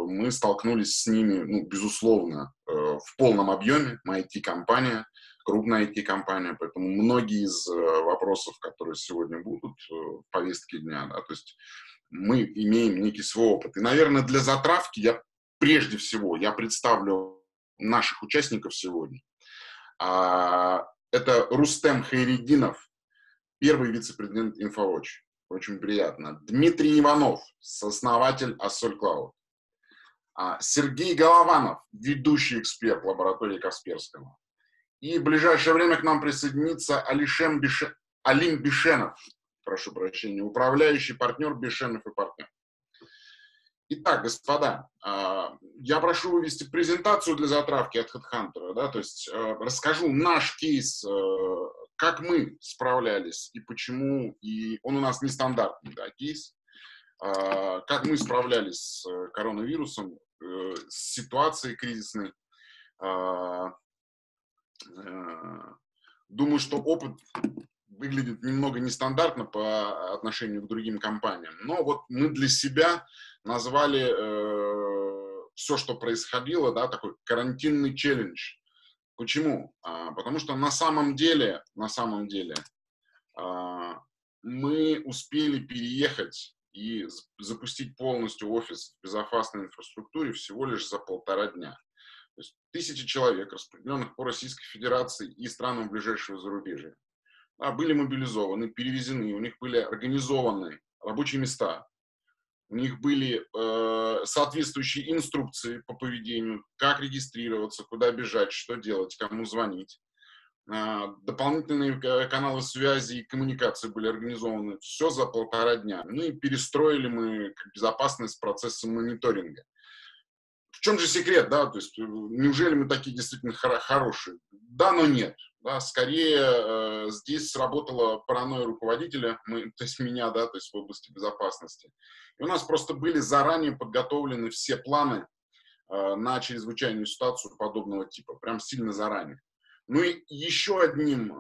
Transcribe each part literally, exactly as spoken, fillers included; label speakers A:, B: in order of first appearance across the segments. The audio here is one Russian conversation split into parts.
A: мы столкнулись с ними, ну, безусловно, э, в полном объеме. Мы ай ти-компания, крупная ай ти-компания, поэтому многие из э, вопросов, которые сегодня будут э, в повестке дня, да, то есть мы имеем некий свой опыт. И, наверное, для затравки я прежде всего я представлю наших участников сегодня. А, это Рустем Хайретдинов, первый вице-президент InfoWatch. Очень приятно. Дмитрий Иванов, сооснователь Ассоль Клауд. А, Сергей Голованов, ведущий эксперт лаборатории Касперского. И в ближайшее время к нам присоединится Алишем Бише... Алим Бишенов, прошу прощения, управляющий партнер Бишенов и партнер. Итак, господа, я прошу вывести презентацию для затравки от HeadHunter, да, то есть расскажу наш кейс, как мы справлялись и почему, и он у нас нестандартный, да, кейс, как мы справлялись с коронавирусом, с ситуацией кризисной. Думаю, что опыт выглядит немного нестандартно по отношению к другим компаниям, но вот мы для себя назвали э, все, что происходило, да, такой карантинный челлендж. Почему? А, потому что на самом деле, на самом деле а, мы успели переехать и запустить полностью офис в безопасной инфраструктуре всего лишь за полтора дня. То есть тысячи человек, распределенных по Российской Федерации и странам ближайшего зарубежья, да, были мобилизованы, перевезены, у них были организованы рабочие места, у них были э, соответствующие инструкции по поведению, как регистрироваться, куда бежать, что делать, кому звонить. Э, дополнительные каналы связи и коммуникации были организованы. Все за полтора дня. Ну и перестроили мы безопасность процесса мониторинга. В чем же секрет, да, то есть неужели мы такие действительно хор- хорошие? Да, но нет. Да, скорее э, здесь сработала паранойя руководителя, мы, то есть меня, да, то есть в области безопасности. И у нас просто были заранее подготовлены все планы э, на чрезвычайную ситуацию подобного типа, прям сильно заранее. Ну и еще одним,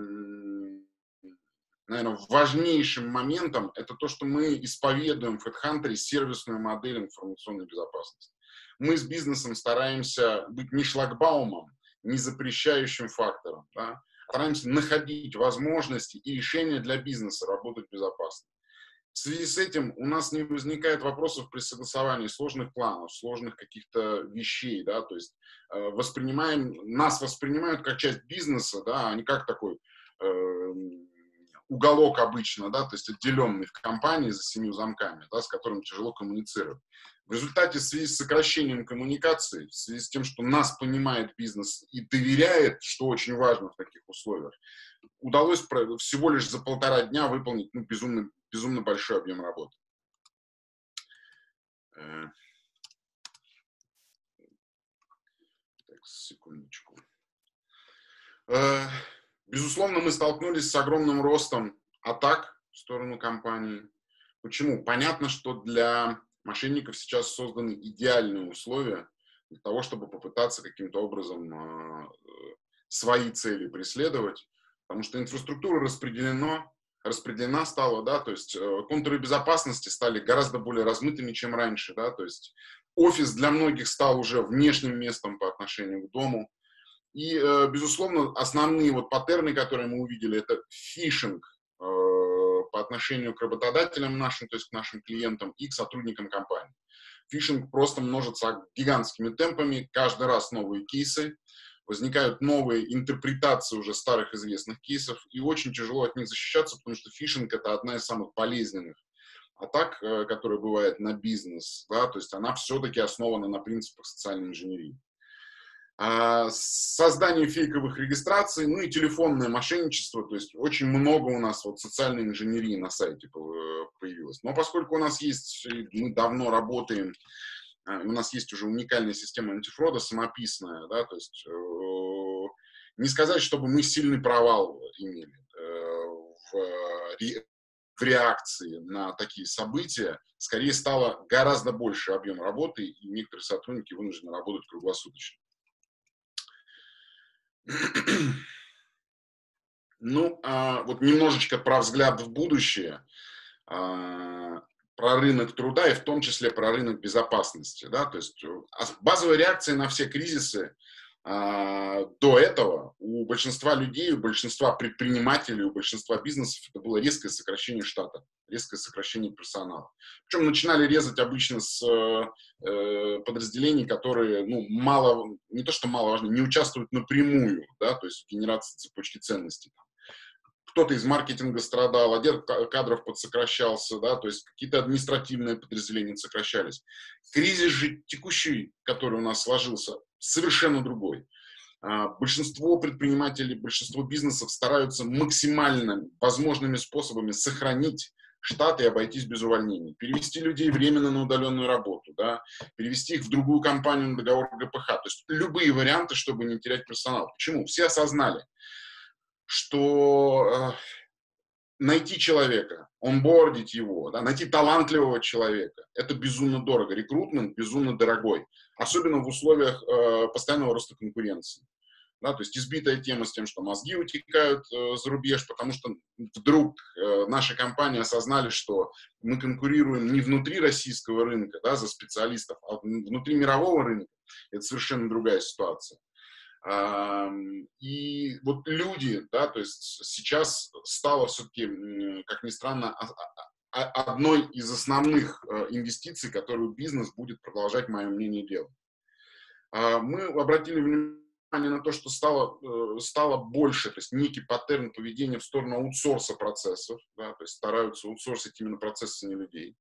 A: э, наверное, важнейшим моментом это то, что мы исповедуем в HeadHunter сервисную модель информационной безопасности. Мы с бизнесом стараемся быть не шлагбаумом, не запрещающим фактором, да? Стараемся находить возможности и решения для бизнеса работать безопасно. В связи с этим у нас не возникает вопросов при согласовании сложных планов, сложных каких-то вещей, да, то есть э, воспринимаем, нас воспринимают как часть бизнеса, да, а не как такой э, уголок обычно, да, то есть отделенный в компании за семью замками, да, с которым тяжело коммуницировать. В результате, в связи с сокращением коммуникации, в связи с тем, что нас понимает бизнес и доверяет, что очень важно в таких условиях, удалось всего лишь за полтора дня выполнить, ну, безумно, безумно большой объем работы. Так, секундочку. Безусловно, мы столкнулись с огромным ростом атак в сторону компании. Почему? Понятно, что для мошенников сейчас созданы идеальные условия для того, чтобы попытаться каким-то образом э, свои цели преследовать, потому что инфраструктура распределена, распределена стала, да, то есть э, контуры безопасности стали гораздо более размытыми, чем раньше, да, то есть офис для многих стал уже внешним местом по отношению к дому. И, э, безусловно, основные вот паттерны, которые мы увидели, это фишинг, по отношению к работодателям нашим, то есть к нашим клиентам и к сотрудникам компании. Фишинг просто множится гигантскими темпами, каждый раз новые кейсы, возникают новые интерпретации уже старых известных кейсов, и очень тяжело от них защищаться, потому что фишинг — это одна из самых болезненных атак, которая бывает на бизнес, да, то есть она все-таки основана на принципах социальной инженерии. Создание фейковых регистраций, ну и телефонное мошенничество, то есть очень много у нас вот социальной инженерии на сайте появилось. Но поскольку у нас есть, мы давно работаем, у нас есть уже уникальная система антифрода, самописная, да, то есть не сказать, чтобы мы сильный провал имели в, в реакции на такие события, скорее стало гораздо больше объем работы, и некоторые сотрудники вынуждены работать круглосуточно. Ну, а, вот немножечко про взгляд в будущее. А, про рынок труда и в том числе про рынок безопасности. Да? То есть базовая реакция на все кризисы а, до этого у большинства людей, у большинства предпринимателей, у большинства бизнесов это было резкое сокращение штата, резкое сокращение персонала. Причем начинали резать обычно с э, подразделений, которые ну, мало, не то что мало важны, не участвуют напрямую, да, то есть в генерации цепочки ценностей. Кто-то из маркетинга страдал, отдел кадров подсокращался, да, то есть какие-то административные подразделения сокращались. Кризис же текущий, который у нас сложился, совершенно другой. А, большинство предпринимателей, большинство бизнесов стараются максимально возможными способами сохранить штат и обойтись без увольнений. Перевести людей временно на удаленную работу, да, перевести их в другую компанию на договор ГПХ. То есть любые варианты, чтобы не терять персонал. Почему? Все осознали, что э, найти человека, онбордить его, да, найти талантливого человека, это безумно дорого. Рекрутмент безумно дорогой, особенно в условиях э, постоянного роста конкуренции. Да, то есть избитая тема с тем, что мозги утекают э, за рубеж, потому что вдруг э, наши компании осознали, что мы конкурируем не внутри российского рынка, да, за специалистов, а внутри мирового рынка. Это совершенно другая ситуация. И вот люди, да, то есть сейчас стало все-таки, как ни странно, одной из основных инвестиций, которую бизнес будет продолжать, мое мнение, делать. Мы обратили внимание на то, что стало, стало больше, то есть некий паттерн поведения в сторону аутсорса процессов, да, то есть стараются аутсорсить именно процессы, не людей.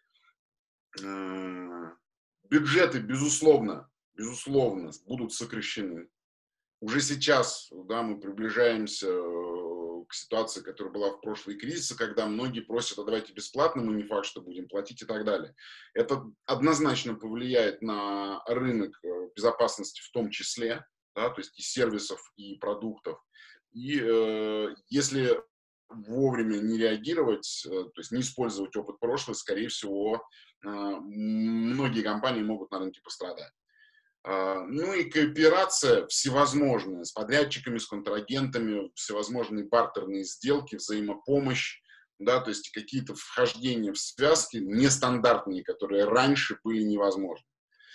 A: Бюджеты, безусловно, безусловно, будут сокращены. Уже сейчас, да, мы приближаемся к ситуации, которая была в прошлые кризисы, когда многие просят, а давайте бесплатно, мы не факт, что будем платить и так далее. Это однозначно повлияет на рынок безопасности в том числе, да, то есть и сервисов, и продуктов. И э, если вовремя не реагировать, то есть не использовать опыт прошлого, скорее всего, э, многие компании могут на рынке пострадать. Ну и кооперация всевозможная с подрядчиками, с контрагентами, всевозможные бартерные сделки, взаимопомощь, да, то есть какие-то вхождения в связки нестандартные, которые раньше были невозможны.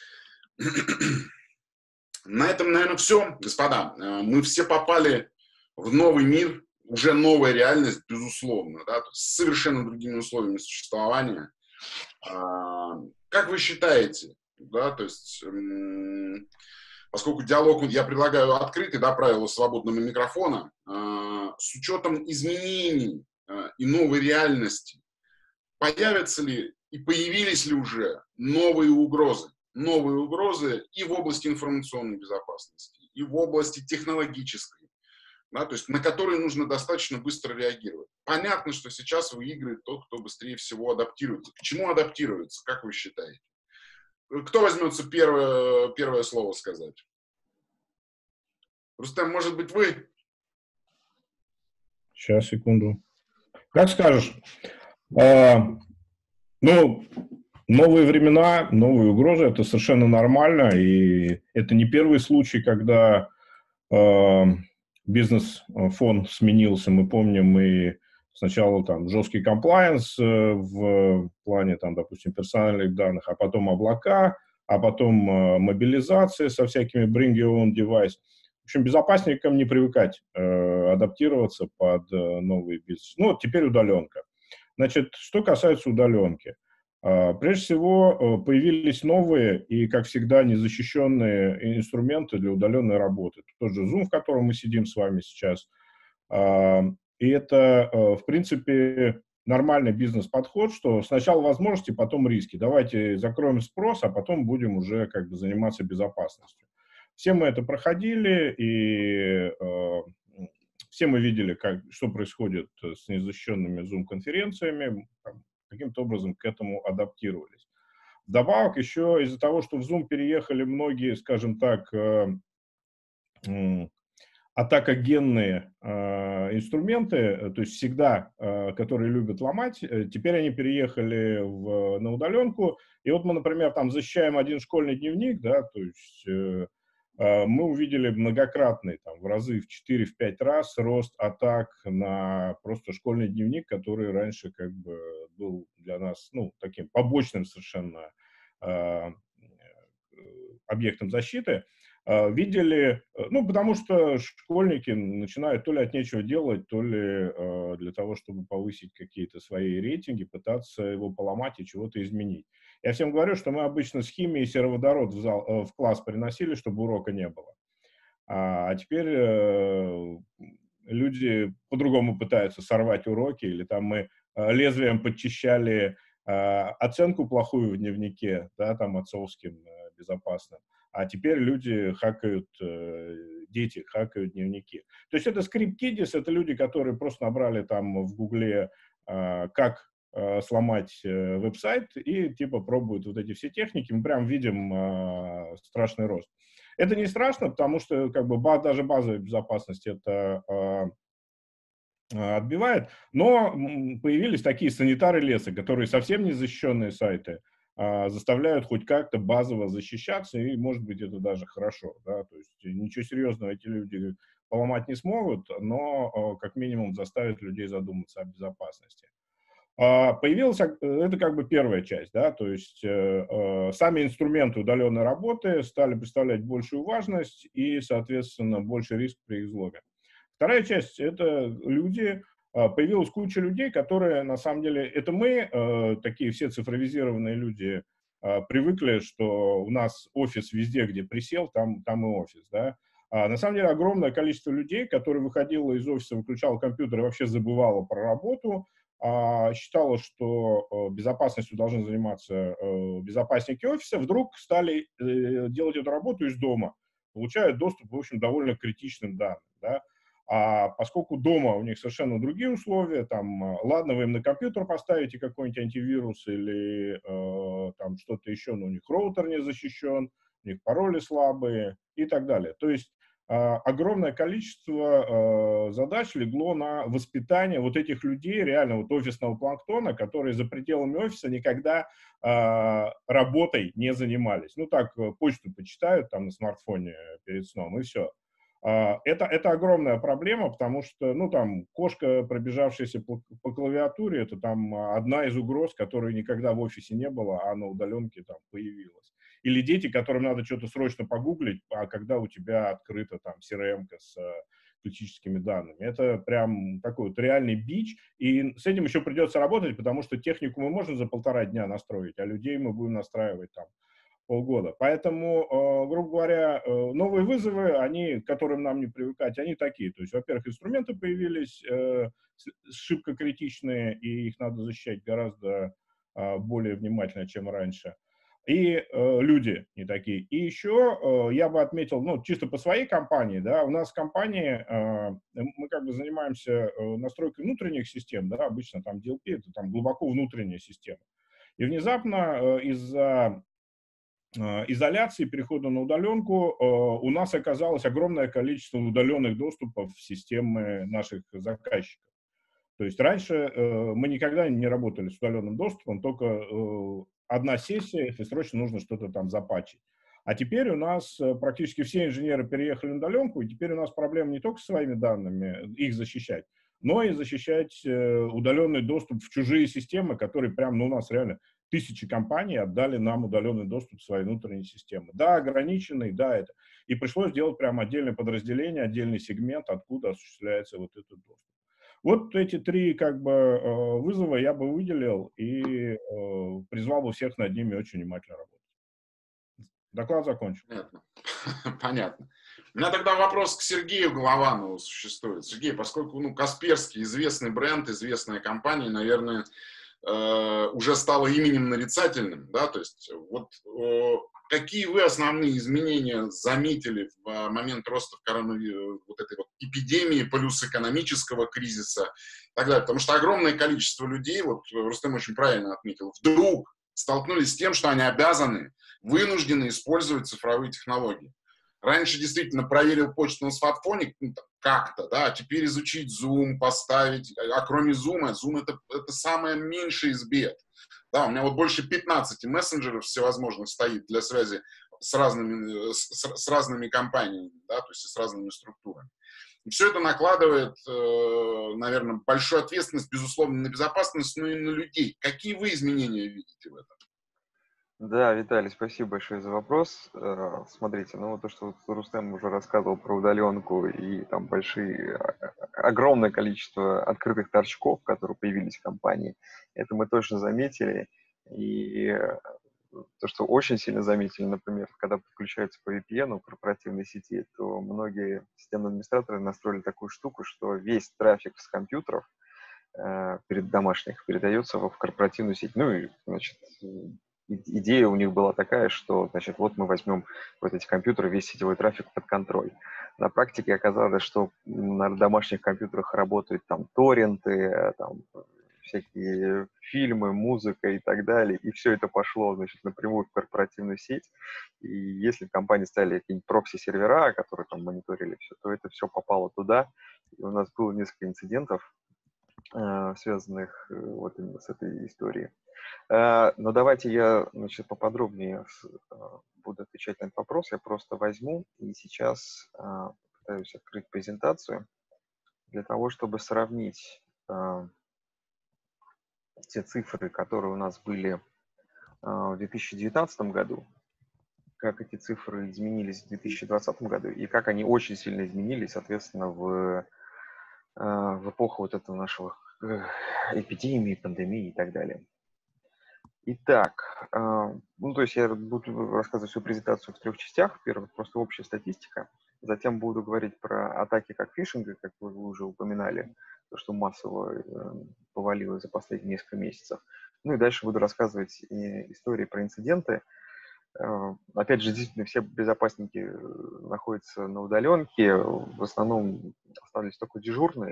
A: На этом, наверное, все, господа. Мы все попали в новый мир, уже новая реальность, безусловно, да, с совершенно другими условиями существования. Как вы считаете? Да, то есть, м- поскольку диалог я предлагаю открытый, да, правила свободного микрофона, э- с учетом изменений э- и новой реальности, появятся ли и появились ли уже новые угрозы? Новые угрозы и в области информационной безопасности, и в области технологической, да, то есть на которые нужно достаточно быстро реагировать. Понятно, что сейчас выигрывает тот, кто быстрее всего адаптируется. К чему адаптируется, как вы считаете? Кто возьмется первое, первое слово сказать? Рустем, может быть, вы?
B: Сейчас, секунду. Как скажешь. А, ну, новые времена, новые угрозы, это совершенно нормально. И это не первый случай, когда а, бизнес-фон сменился. Мы помним и сначала там жесткий комплаенс в плане, там, допустим, персональных данных, а потом облака, а потом э, мобилизация со всякими bring your own device. В общем, безопасникам не привыкать э, адаптироваться под э, новый бизнес. Ну, вот теперь удаленка. Значит, что касается удаленки. Э, прежде всего, э, появились новые и, как всегда, незащищенные инструменты для удаленной работы. Тот же Zoom, в котором мы сидим с вами сейчас. Э, и это, э, в принципе, нормальный бизнес-подход, что сначала возможности, потом риски. Давайте закроем спрос, а потом будем уже как бы заниматься безопасностью. Все мы это проходили, и э, все мы видели, как, что происходит с незащищенными Zoom-конференциями, каким-то образом к этому адаптировались. Вдобавок еще из-за того, что в Zoom переехали многие, скажем так, э, э, атакогенные э, инструменты, то есть всегда, э, которые любят ломать, э, теперь они переехали в, на удаленку. И вот мы, например, там защищаем один школьный дневник, да, то есть э, мы увидели многократный, там, в разы, в четыре-пять раз рост атак на просто школьный дневник, который раньше как бы был для нас, ну, таким побочным совершенно э, объектом защиты. Э, видели, ну, потому что школьники начинают то ли от нечего делать, то ли э, для того, чтобы повысить какие-то свои рейтинги, пытаться его поломать и чего-то изменить. Я всем говорю, что мы обычно с химией сероводород в, зал, в класс приносили, чтобы урока не было. А, а теперь э, люди по-другому пытаются сорвать уроки, или там мы э, лезвием подчищали э, оценку плохую в дневнике, да, там отцовским э, безопасным. А теперь люди хакают, э, дети хакают дневники. То есть это скрипт-киддис, это люди, которые просто набрали там в Гугле, э, как сломать э, веб-сайт и типа пробуют вот эти все техники, мы прям видим э, страшный рост. Это не страшно, потому что как бы баз, даже базовая безопасность это э, отбивает, но появились такие санитары леса, которые совсем не защищенные сайты э, заставляют хоть как-то базово защищаться, и может быть это даже хорошо, да? То есть ничего серьезного эти люди поломать не смогут, но э, как минимум заставят людей задуматься о безопасности. Появилась, это как бы первая часть, да, то есть э, э, сами инструменты удаленной работы стали представлять большую важность и, соответственно, больше риск при их взломе. Вторая часть – это люди, появилась куча людей, которые, на самом деле, это мы, э, такие все цифровизированные люди, э, привыкли, что у нас офис везде, где присел, там, там и офис, да. А на самом деле огромное количество людей, которые выходило из офиса, выключало компьютер и вообще забывало про работу, считала, что безопасностью должны заниматься безопасники офиса, вдруг стали делать эту работу из дома, получают доступ, в общем, довольно критичным данным. Да? А поскольку дома у них совершенно другие условия, там, ладно, вы им на компьютер поставите какой-нибудь антивирус или э, там что-то еще, но у них роутер не защищен, у них пароли слабые и так далее. То есть огромное количество э, задач легло на воспитание вот этих людей, реально вот офисного планктона, которые за пределами офиса никогда э, работой не занимались. Ну так, почту почитают там на смартфоне перед сном, и все. Э, это, это огромная проблема, потому что, ну там, кошка, пробежавшаяся по, по клавиатуре, это там одна из угроз, которой никогда в офисе не было, а на удаленке там появилась. Или дети, которым надо что-то срочно погуглить, а когда у тебя открыта там си эр эм-ка с э, критическими данными. Это прям такой вот реальный бич. И с этим еще придется работать, потому что технику мы можем за полтора дня настроить, а людей мы будем настраивать там полгода. Поэтому, э, грубо говоря, э, новые вызовы, они, к которым нам не привыкать, они такие. То есть, во-первых, инструменты появились э, шибко критичные, и их надо защищать гораздо э, более внимательно, чем раньше. И э, люди не такие. И еще э, я бы отметил, ну, чисто по своей компании, да, у нас в компании, э, мы как бы занимаемся э, настройкой внутренних систем, да, обычно там ди эл пи, это там глубоко внутренняя система. И внезапно э, из-за э, изоляции, перехода на удаленку, э, у нас оказалось огромное количество удаленных доступов в системы наших заказчиков. То есть раньше э, мы никогда не работали с удаленным доступом, только э, одна сессия, если срочно нужно что-то там запатчить. А теперь у нас э, практически все инженеры переехали на удаленку, и теперь у нас проблема не только с своими данными, их защищать, но и защищать э, удаленный доступ в чужие системы, которые прям, ну, у нас реально тысячи компаний отдали нам удаленный доступ в свои внутренние системы. Да, ограниченный, да, это. И пришлось сделать прям отдельное подразделение, отдельный сегмент, откуда осуществляется вот этот доступ. Вот эти три как бы вызова я бы выделил и э, призвал бы всех над ними очень внимательно работать. Доклад закончен.
A: Понятно. Понятно. У меня тогда вопрос к Сергею Голованову существует. Сергей, поскольку ну, Касперский известный бренд, известная компания, наверное, э, уже стала именем нарицательным, да, то есть вот э, какие вы основные изменения заметили в момент роста коронавируса, вот этой вот эпидемии плюс экономического кризиса и так далее? Потому что огромное количество людей, вот Рустем очень правильно отметил, вдруг столкнулись с тем, что они обязаны, вынуждены использовать цифровые технологии. Раньше действительно проверил почту на смартфоне ну, как-то, да, а теперь изучить Zoom, поставить, а кроме Zoom, Zoom это, это самое меньшее из бед. Да, у меня вот больше пятнадцати мессенджеров всевозможных стоит для связи с разными, с, с разными компаниями, да, то есть с разными структурами. И все это накладывает, э, наверное, большую ответственность, безусловно, на безопасность, но и на людей. Какие вы изменения видите в этом?
C: Да, Виталий, спасибо большое за вопрос. Э, Смотрите, ну вот то, что вот Рустем уже рассказывал про удаленку и там большие, а- а- огромное количество открытых торчков, которые появились в компании, это мы точно заметили. И э, то, что очень сильно заметили, например, когда подключаются по ви пи эн в корпоративной сети, то многие системные администраторы настроили такую штуку, что весь трафик с компьютеров э, перед домашних передается в корпоративную сеть. Ну и, значит, идея у них была такая, что, значит, вот мы возьмем вот эти компьютеры, весь сетевой трафик под контроль. На практике оказалось, что на домашних компьютерах работают там торренты, там всякие фильмы, музыка и так далее, и все это пошло, значит, напрямую в корпоративную сеть. И если в компании ставили какие-нибудь прокси-сервера, которые там мониторили все, то это все попало туда. И у нас было несколько инцидентов, э, связанных э, вот именно с этой историей. Э, Но давайте я, значит, поподробнее с- э, буду отвечать на этот вопрос. Я просто возьму и сейчас э, попытаюсь открыть презентацию для того, чтобы сравнить э, те цифры, которые у нас были э, в две тысячи девятнадцатом году, как эти цифры изменились в две тысячи двадцатом году и как они очень сильно изменились, соответственно, в, э, в эпоху вот этого нашего э, эпидемии, пандемии и так далее. Итак, э, ну, то есть я буду рассказывать свою презентацию в трех частях. Первое, просто общая статистика. Затем буду говорить про атаки как фишинга, как вы уже упоминали, то, что массово э, повалилось за последние несколько месяцев. Ну и дальше буду рассказывать и истории про инциденты. Э, Опять же, действительно, все безопасники э, находятся на удаленке. В основном остались только дежурные.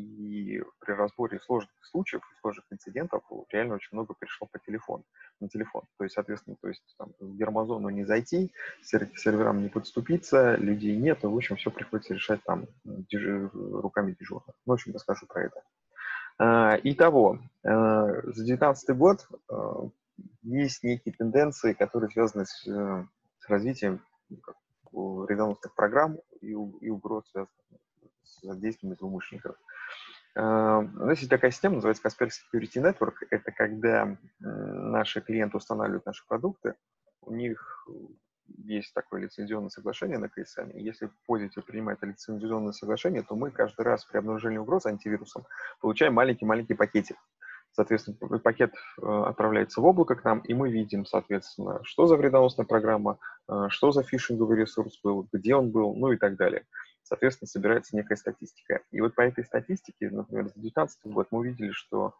C: И при разборе сложных случаев, сложных инцидентов реально очень много пришло по телефону, на телефон. То есть, соответственно, то есть, там, в гермозону не зайти, к серверам не подступиться, людей нет, и, в общем, все приходится решать там дежи, руками дежурных. Ну, в общем, расскажу про это. А, итого, а, за две тысячи девятнадцатый год а, есть некие тенденции, которые связаны с, с развитием резонансных программ и, и угроз, связанных с действиями злоумышленников. Uh, у нас есть такая система, называется Kaspersky Security Network. Это когда наши клиенты устанавливают наши продукты, у них есть такое лицензионное соглашение на кей эс эм. Если пользователь принимает это лицензионное соглашение, то мы каждый раз при обнаружении угрозы антивирусом получаем маленький-маленький пакетик. Соответственно, пакет отправляется в облако к нам, и мы видим, соответственно, что за вредоносная программа, что за фишинговый ресурс был, где он был, ну и так далее. Соответственно, собирается некая статистика. И вот по этой статистике, например, за две тысячи девятнадцатый год мы увидели, что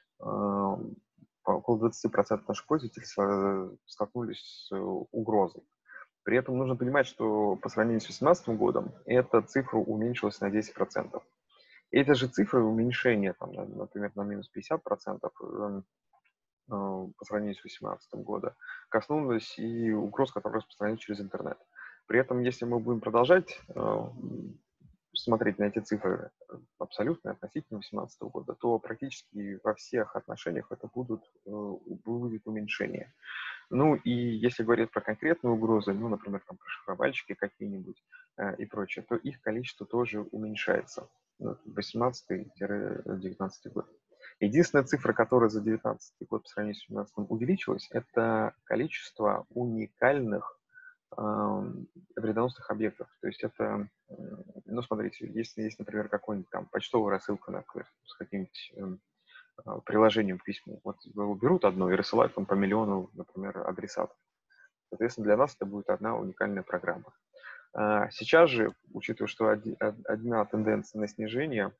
C: э, около двадцать процентов наших пользователей столкнулись с угрозой. При этом нужно понимать, что по сравнению с две тысячи восемнадцатым годом эта цифра уменьшилась на десять процентов. И эти же цифры уменьшения, там, например, на минус пятьдесят процентов э, по сравнению с две тысячи восемнадцатым годом, коснулась и угроз, которые распространяются через интернет. При этом, если мы будем продолжать э, смотреть на эти цифры абсолютно относительно две тысячи восемнадцатого года, то практически во всех отношениях это будут, э, будет уменьшение. Ну и если говорить про конкретные угрозы, ну, например, там шифровальщики какие-нибудь э, и прочее, то их количество тоже уменьшается. восемнадцатый-девятнадцатый год. Единственная цифра, которая за девятнадцатый год по сравнению с две тысячи семнадцатым увеличилась, это количество уникальных э, вредоносных объектов. То есть это, э, ну, смотрите, если есть, например, какой-нибудь там почтовая рассылка, например, с каким-нибудь э, приложением к письму. Вот его берут одно и рассылают там по миллиону, например, адресатов. Соответственно, для нас это будет одна уникальная программа. Сейчас же, учитывая, что одна тенденция на снижение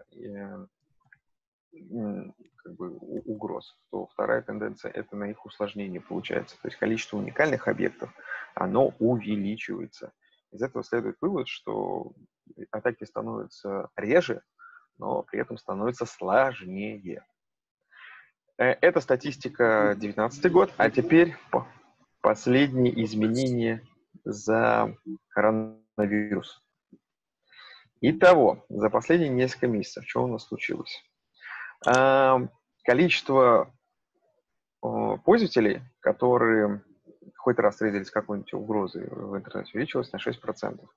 C: как бы, угроз, то вторая тенденция – это на их усложнение получается. То есть количество уникальных объектов, оно увеличивается. Из этого следует вывод, что атаки становятся реже, но при этом становится сложнее. Это статистика две тысячи девятнадцатый год, а теперь последние изменения за коронавирус. Итого, за последние несколько месяцев, что у нас случилось? Количество пользователей, которые хоть раз встретились с какой-нибудь угрозой в интернете, увеличилось на шесть процентов.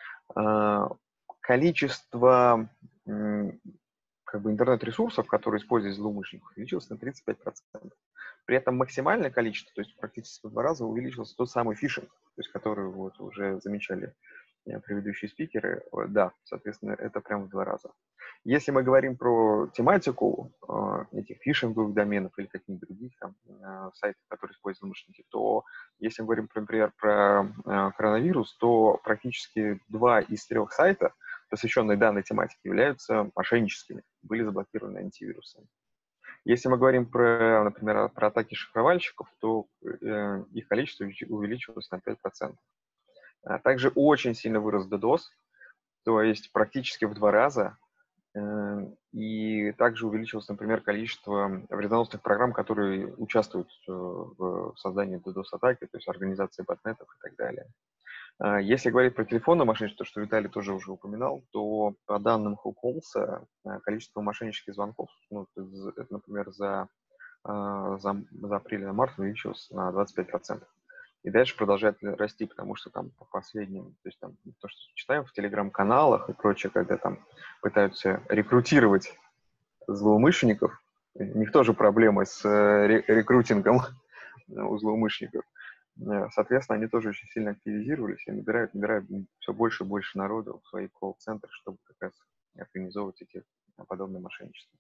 C: Количество как бы интернет-ресурсов, которые используют злоумышленников, увеличилось на тридцать пять процентов. При этом максимальное количество, то есть практически в два раза, увеличился тот самый фишинг, то есть который вот уже замечали предыдущие спикеры. Да, соответственно, это прям в два раза. Если мы говорим про тематику э, этих фишинговых доменов или каких-нибудь других там, э, сайтов, которые используют злоумышленники, то если мы говорим, например, про э, коронавирус, то практически два из трех сайтов, посвященные данной тематике, являются мошенническими, были заблокированы антивирусами. Если мы говорим про, например, про атаки шифровальщиков, то э, их количество увеличилось на пять процентов. А также очень сильно вырос DDoS, то есть практически в два раза. Э, и также увеличилось, например, количество вредоносных программ, которые участвуют э, в создании DDoS-атаки, то есть организации ботнетов и так далее. Если говорить про телефонное мошенничество, что Виталий тоже уже упоминал, то по данным Хуколса количество мошеннических звонков, ну, это, например, за, за, за апрель и март увеличилось на двадцать пять процентов. И дальше продолжает расти, потому что там по последним, то есть там то, что читаем в телеграм-каналах и прочее, когда там пытаются рекрутировать злоумышленников, у них тоже проблемы с рекрутингом у злоумышленников. Соответственно, они тоже очень сильно активизировались и набирают, набирают все больше и больше народу в свои колл-центры, чтобы как раз организовывать эти подобные мошенничества.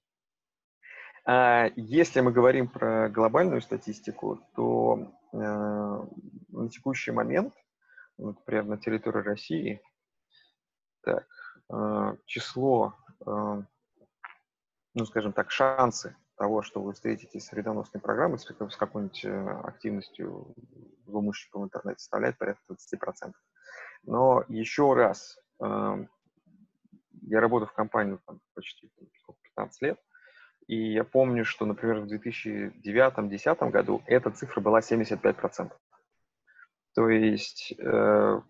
C: Если мы говорим про глобальную статистику, то э, на текущий момент, например, на территории России, так, э, число, э, ну, скажем так, шансы того, что вы встретитесь с вредоносной программой, с какой-нибудь активностью злоумышленников в интернете, составляет порядка двадцать процентов. Но еще раз, э, я работаю в компании там, почти пятнадцать лет, и я помню, что, например, в две тысячи девятом — две тысячи десятом году эта цифра была семьдесят пять процентов. То есть э,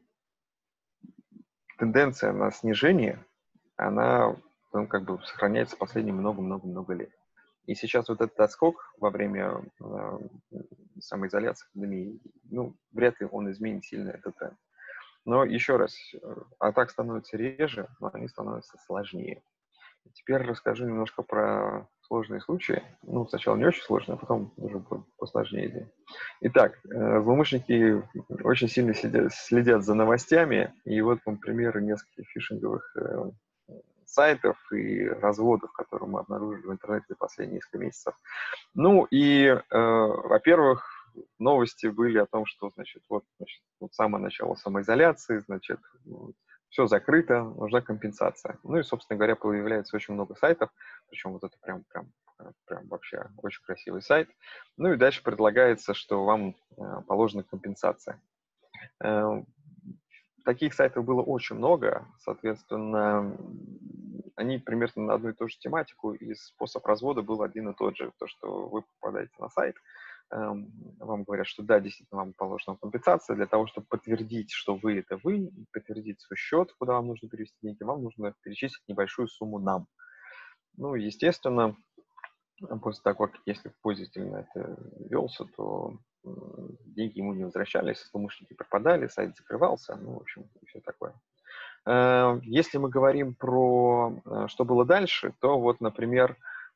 C: тенденция на снижение, она ну, как бы сохраняется последние много-много-много лет. И сейчас вот этот отскок во время э, самоизоляции, пандемии, ну, вряд ли он изменит сильно этот тренд. Но еще раз, атак становится реже, но они становятся сложнее. Теперь расскажу немножко про сложные случаи. Ну, сначала не очень сложные, а потом уже посложнее. Итак, злоумышленники очень сильно следят, следят за новостями. И вот вам примеры нескольких фишинговых э, сайтов и разводов, которые мы обнаружили в интернете за последние несколько месяцев. Ну и, э, во-первых, новости были о том, что, значит, вот, значит, вот самое начало самоизоляции, значит, все закрыто, нужна компенсация. Ну и, собственно говоря, появляется очень много сайтов, причем вот это прям, прям, прям вообще очень красивый сайт. Ну и дальше предлагается, что вам э, положена компенсация. Э, таких сайтов было очень много, соответственно, они примерно на одну и ту же тематику, и способ развода был один и тот же. То, что вы попадаете на сайт, вам говорят, что да, действительно, вам положена компенсация. Для того, чтобы подтвердить, что вы — это вы, подтвердить свой счет, куда вам нужно перевести деньги, вам нужно перечислить небольшую сумму нам. Ну, естественно, после того, как если пользователь на это велся, то деньги ему не возвращались, злоумышленники пропадали, сайт закрывался, ну, в общем, все такое. Если мы говорим про что было дальше, то вот, например,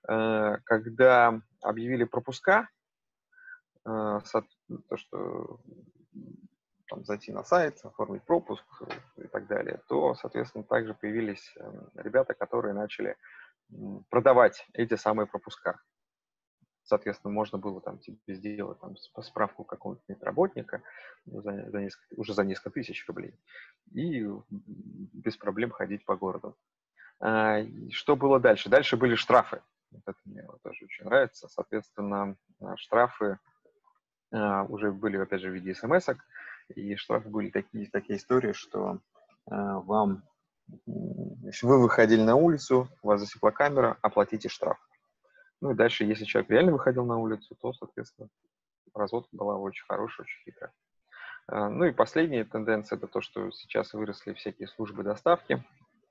C: когда объявили пропуска, то, что там, зайти на сайт, оформить пропуск и так далее, то, соответственно, также появились ребята, которые начали продавать эти самые пропуска. Соответственно, можно было там тебе сделать там, справку какого-нибудь медработника за, за несколько, уже за несколько тысяч рублей и без проблем ходить по городу. А, что было дальше? Дальше были штрафы. Вот это мне вот тоже очень нравится. Соответственно, штрафы а, уже были, опять же, в виде смс-ок, и штрафы были такие, такие истории, что а, вам, если вы выходили на улицу, у вас засекла камера, оплатите штраф. Ну и дальше, если человек реально выходил на улицу, то, соответственно, разводка была очень хорошая, очень хитрая. Ну и последняя тенденция — это то, что сейчас выросли всякие службы доставки.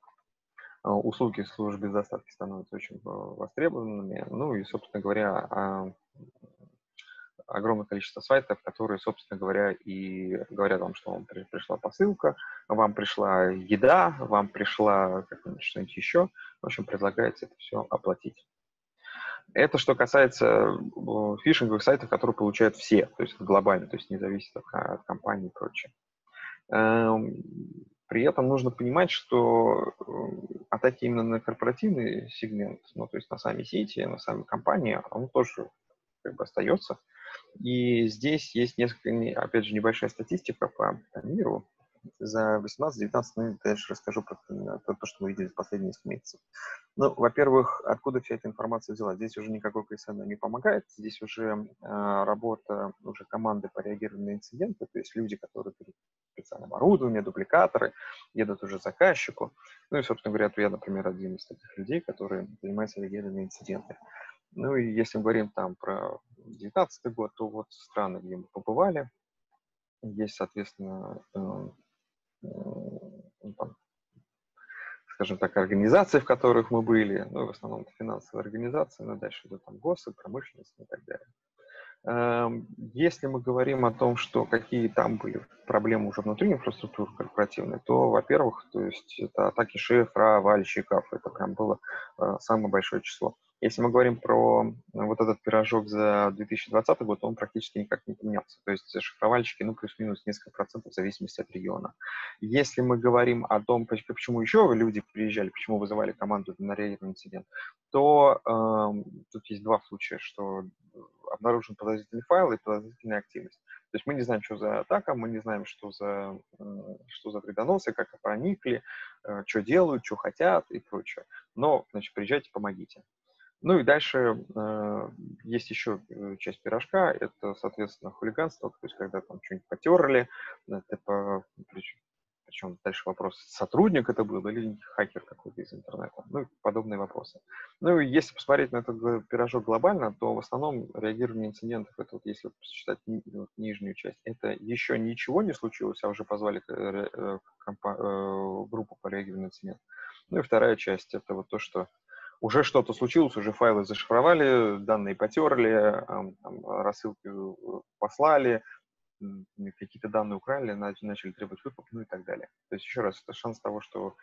C: Услуги службы доставки становятся очень востребованными. Ну и, собственно говоря, огромное количество сайтов, которые, собственно говоря, и говорят вам, что вам пришла посылка, вам пришла еда, вам пришла что-нибудь еще. В общем, предлагается это все оплатить. Это что касается фишинговых сайтов, которые получают все, то есть глобально, то есть не зависит от, от компании и прочее. При этом нужно понимать, что атаки именно на корпоративный сегмент, ну, то есть на сами сети, на сами компании, он тоже как бы остается. И здесь есть несколько, опять же, небольшая статистика по, по миру. За восемнадцать-девятнадцать минут я дальше расскажу про то, что мы видели в последние несколько месяцев. Ну, во-первых, откуда вся эта информация взялась? Здесь уже никакой КСН не помогает. Здесь уже э, работа уже команды по реагированию на инциденты, то есть люди, которые перед специальным оборудованием, дубликаторы, едут уже заказчику. Ну и, собственно говоря, я, например, один из таких людей, который занимается реагированием на инциденты. Ну и если мы говорим там про две тысячи девятнадцатый год, то вот страны, где мы побывали, есть, соответственно, э, э, там, скажем так, организации, в которых мы были, ну, в основном это финансовые организации, но дальше идут там ГОСы, промышленность и так далее. Если мы говорим о том, что какие там были проблемы уже внутри инфраструктуры корпоративной, то, во-первых, то есть это атаки шифра, вальщиков, это прям было э, самое большое число. Если мы говорим про вот этот пирожок за две тысячи двадцатый год, он практически никак не поменялся. То есть шифровальщики, ну, плюс-минус несколько процентов в зависимости от региона. Если мы говорим о том, почему еще люди приезжали, почему вызывали команду на реагирование инцидент, то э, тут есть два случая, что обнаружен подозрительный файл и подозрительная активность. То есть мы не знаем, что за атака, мы не знаем, что за, что за вредоносы, как проникли, э, что делают, что хотят и прочее. Но, значит, приезжайте, помогите. Ну и дальше э, есть еще часть пирожка, это, соответственно, хулиганство, то есть когда там что-нибудь потерли, это, причем дальше вопрос, сотрудник это был или хакер какой-то из интернета, ну и подобные вопросы. Ну и если посмотреть на этот пирожок глобально, то в основном реагирование инцидентов, это вот если посчитать ни, вот, нижнюю часть, это еще ничего не случилось, а уже позвали э, компа- э, группу по реагированию инцидентов. Ну и вторая часть, это вот то, что уже что-то случилось, уже файлы зашифровали, данные потерли, там, рассылки послали, какие-то данные украли, начали требовать выкуп, ну и так далее. То есть, еще раз, это шанс того, что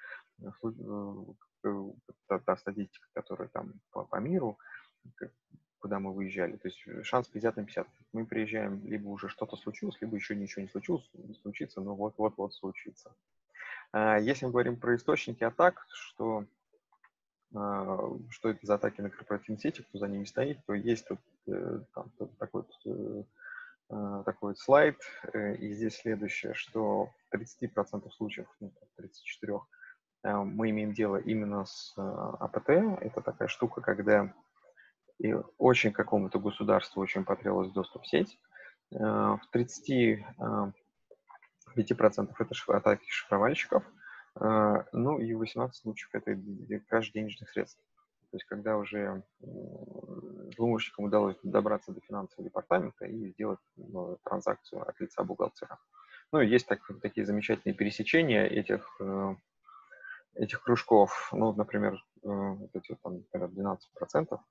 C: та, та статистика, которая там по, по миру, куда мы выезжали, то есть шанс пятьдесят на пятьдесят. Мы приезжаем, либо уже что-то случилось, либо еще ничего не случилось, случится, но вот-вот-вот случится. Если мы говорим про источники атак, что что это за атаки на корпоративные сети, кто за ними стоит, то есть тут там, такой, такой слайд, и здесь следующее, что в тридцати процентах случаев, ну, тридцати четырёх, мы имеем дело именно с АПТ. Это такая штука, когда и очень какому-то государству очень потребовалось доступ в сеть. В тридцати пяти процентах это атаки шифровальщиков. Ну и восемнадцать случаев это краж денежных средств. То есть когда уже злоумышленникам удалось добраться до финансового департамента и сделать ну, транзакцию от лица бухгалтера. Ну и есть так, такие замечательные пересечения этих, этих кружков. Ну, например, вот эти вот, там, например, двенадцать процентов.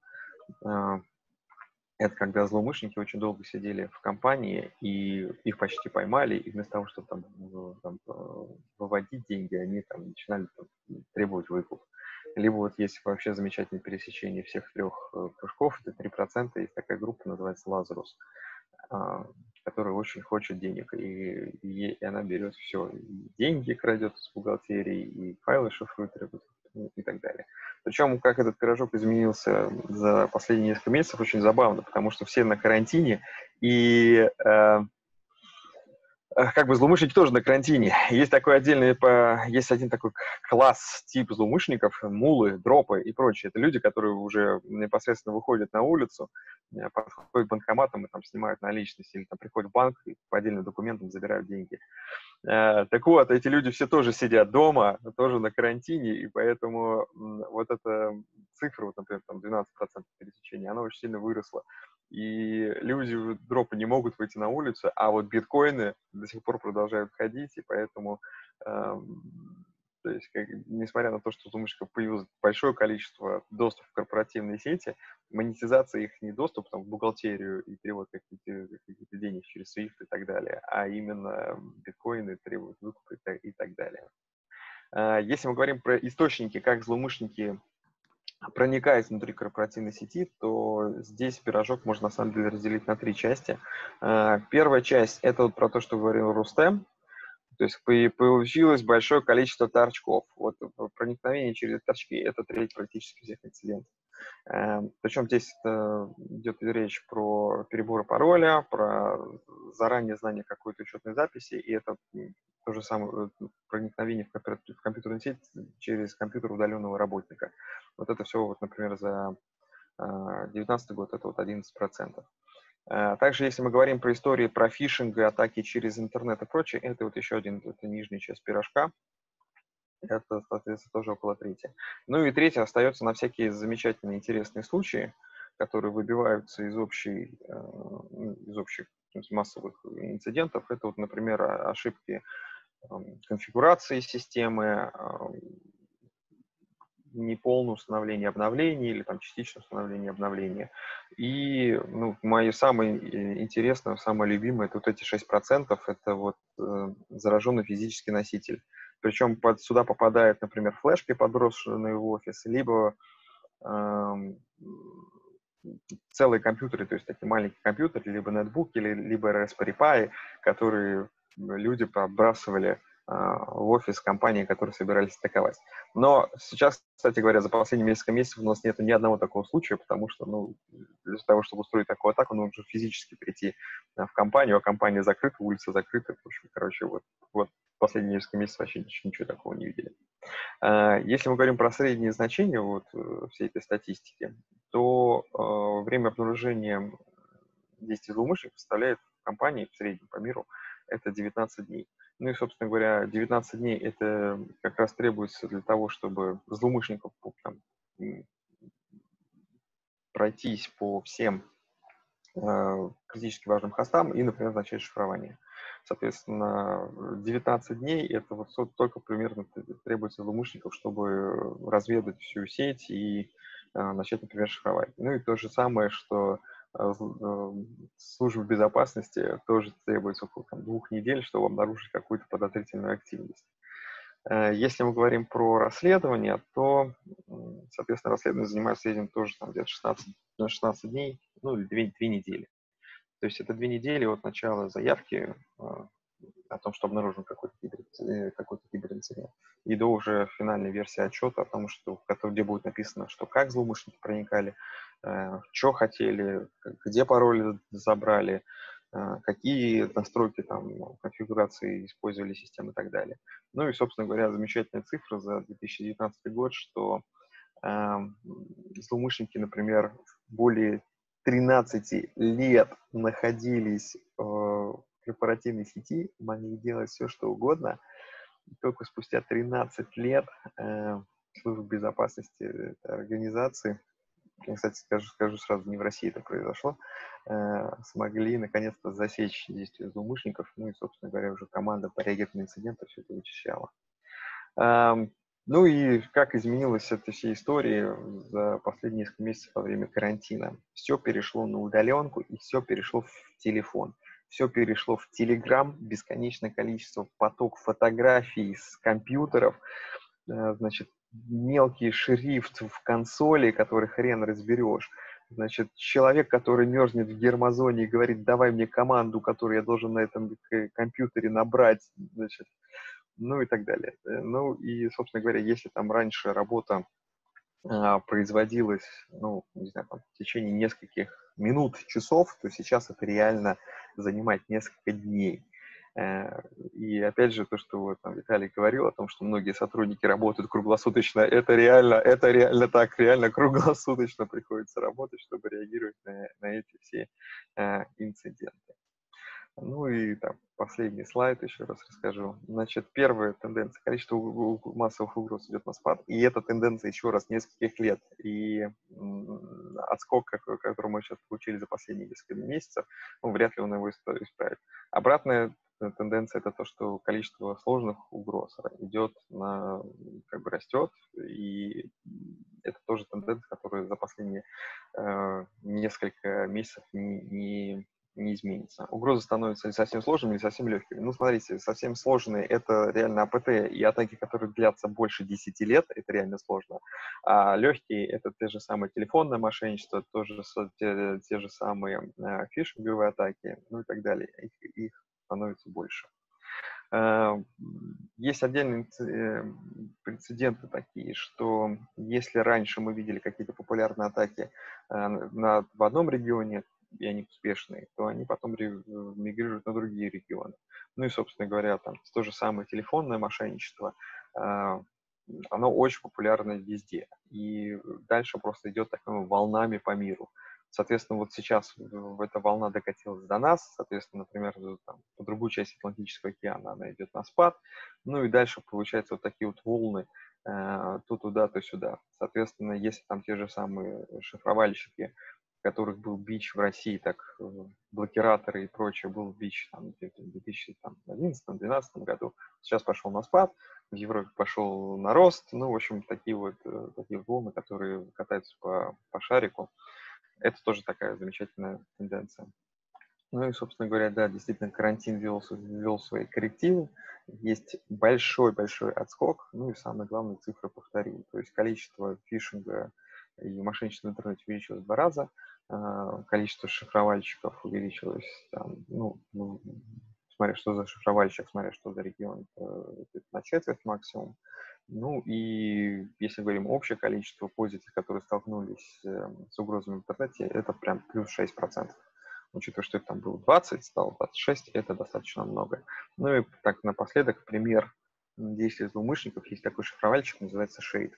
C: Это когда злоумышленники очень долго сидели в компании, и их почти поймали, и вместо того, чтобы там, там, выводить деньги, они там начинали там, требовать выкуп. Либо вот есть вообще замечательное пересечение всех трех кружков, это три процента, есть такая группа, называется Лазарус, которая очень хочет денег, и, и, и она берет все, и деньги крадет с бухгалтерии, и файлы шифрует, и так далее. Причем, как этот пирожок изменился за последние несколько месяцев, очень забавно, потому что все на карантине, и э, как бы злоумышленники тоже на карантине. Есть такой отдельный, есть один такой класс, тип злоумышленников, мулы, дропы и прочее. Это люди, которые уже непосредственно выходят на улицу, подходят к банкоматам и там снимают наличность, или там приходят в банк и по отдельным документам забирают деньги. Так вот, эти люди все тоже сидят дома, тоже на карантине, и поэтому вот эта цифра, вот, например, там двенадцать процентов пересечения, она очень сильно выросла. И люди дропы не могут выйти на улицу, а вот биткоины до сих пор продолжают ходить, и поэтому э, То есть, как, несмотря на то, что у злоумышленников появилось большое количество доступов в корпоративные сети, монетизация их не доступ там, в бухгалтерию и перевод каких-то, каких-то денег через свифт и так далее, а именно биткоины требуют выкупа и так, и так далее. Если мы говорим про источники, как злоумышленники проникает внутри корпоративной сети, то здесь пирожок можно на самом деле разделить на три части. Первая часть – это вот про то, что говорил Рустем. То есть получилось большое количество торчков. Вот проникновение через торчки – это треть практически всех инцидентов. Причем здесь идет речь про переборы пароля, про заранее знание какой-то учетной записи, и это то же самое проникновение в компьютерную сеть через компьютер удаленного работника. Вот это все, вот, например, за две тысячи девятнадцатый год, это вот одиннадцать процентов. Также, если мы говорим про истории про фишинг и атаки через интернет и прочее, это вот еще один, это нижняя часть пирожка. Это, соответственно, тоже около трети. Ну и третье остается на всякие замечательные, интересные случаи, которые выбиваются из, общей, из общих массовых инцидентов. Это, вот, например, ошибки конфигурации системы, неполное установление обновлений или там частичное установление обновления. И ну, мое самое интересное, самое любимое, это вот эти шесть процентов, это вот э, зараженный физический носитель. Причем под, сюда попадают, например, флешки, подброшенные в офис, либо э, целые компьютеры, то есть такие маленькие компьютеры, либо ноутбуки, либо Raspberry Pi, которые люди подбрасывали в офис компании, которые собирались атаковать. Но сейчас, кстати говоря, за последние несколько месяцев у нас нет ни одного такого случая, потому что, ну, для того, чтобы устроить такую атаку, нужно физически прийти в компанию, а компания закрыта, улица закрыта. В общем, короче, вот, вот последние несколько месяцев вообще ничего такого не видели. Если мы говорим про средние значения вот, всей этой статистики, то э, время обнаружения действий злоумышленников составляет в компании в среднем по миру это девятнадцать дней. Ну и, собственно говоря, девятнадцать дней это как раз требуется для того, чтобы злоумышленников там, пройтись по всем э, критически важным хостам и, например, начать шифрование. Соответственно, девятнадцать дней это вот только примерно требуется злоумышленников, чтобы разведать всю сеть и э, начать, например, шифровать. Ну и то же самое, что службе безопасности тоже требуется около там, двух недель, чтобы обнаружить какую-то подозрительную активность. Если мы говорим про расследование, то, соответственно, расследование занимает в среднем тоже там, где-то шестнадцать, шестнадцать дней, ну или две, две недели. То есть это две недели от начала заявки о том, что обнаружен какой-то, кибер, какой-то киберинцидент, и до уже финальной версии отчета о том, что, где будет написано, что как злоумышленники проникали, э, что хотели, где пароли забрали, э, какие настройки там, конфигурации использовали системы и так далее. Ну и, собственно говоря, замечательная цифра за две тысячи девятнадцатый год, что э, злоумышленники, например, более тринадцати лет находились э, корпоративной сети, могли делать все, что угодно. И только спустя тринадцать лет э, служба безопасности организации, я, кстати, скажу, скажу сразу, не в России это произошло, э, смогли наконец-то засечь действия злоумышленников, ну и, собственно говоря, уже команда по реагированию на инциденты все это вычищала. Э, ну и как изменилась эта вся история за последние несколько месяцев во время карантина? Все перешло на удаленку и все перешло в телефон. Все перешло в Telegram, бесконечное количество поток фотографий с компьютеров, значит, мелкий шрифт в консоли, который хрен разберешь. Значит, человек, который мерзнет в гермозоне и говорит, давай мне команду, которую я должен на этом компьютере набрать, значит, ну и так далее. Ну и, собственно говоря, если там раньше работа а, производилась, ну, не знаю, там, в течение нескольких минут, часов, то сейчас это реально занимает несколько дней. И опять же, то, что вот, там, Виталий говорил о том, что многие сотрудники работают круглосуточно, это реально, это реально так, реально круглосуточно приходится работать, чтобы реагировать на, на эти все э, инциденты. Ну и там последний слайд еще раз расскажу. Значит, первая тенденция. Количество массовых угроз идет на спад. И эта тенденция еще раз нескольких лет. И отскок, который мы сейчас получили за последние несколько месяцев, ну, вряд ли он его исправит. Обратная тенденция это то, что количество сложных угроз идет на, как бы растет, и это тоже тенденция, которая за последние э, несколько месяцев не, не, не изменится. Угрозы становятся или совсем сложными, или совсем легкими. Ну, смотрите, совсем сложные — это реально АПТ и атаки, которые длятся больше десяти лет, это реально сложно. А легкие — это те же самые телефонное мошенничество, тоже те, те же самые э, фишинговые атаки, ну и так далее. Их, их становится больше. Есть отдельные прецеденты такие, что если раньше мы видели какие-то популярные атаки на, в одном регионе, и они успешные, то они потом мигрируют на другие регионы. Ну и, собственно говоря, там то же самое телефонное мошенничество, оно очень популярно везде. И дальше просто идет такими волнами по миру. Соответственно, вот сейчас эта волна докатилась до нас, соответственно, например, там, по другую часть Атлантического океана она идет на спад, ну и дальше получается вот такие вот волны э, то туда, то сюда. Соответственно, если там те же самые шифровальщики, у которых был бич в России, так блокираторы и прочее, был бич там, в две тысячи одиннадцатом-двенадцатом году, сейчас пошел на спад, в Европе пошел на рост, ну, в общем, такие вот такие волны, которые катаются по, по шарику. Это тоже такая замечательная тенденция. Ну и, собственно говоря, да, действительно, карантин ввел, ввел свои коррективы. Есть большой-большой отскок. Ну и самое главное, цифры повторил. То есть количество фишинга и мошенничества в интернете увеличилось в два раза. Количество шифровальщиков увеличилось, там, ну, смотря что за шифровальщик, смотря что за регион, на четверть максимум. Ну и если говорим общее количество пользователей, которые столкнулись с угрозами в интернете, это прям плюс шесть процентов. Учитывая, что это там было двадцать, стало двадцать шесть, это достаточно много. Ну и так напоследок пример действий злоумышленников. Есть такой шифровальщик, называется Shade.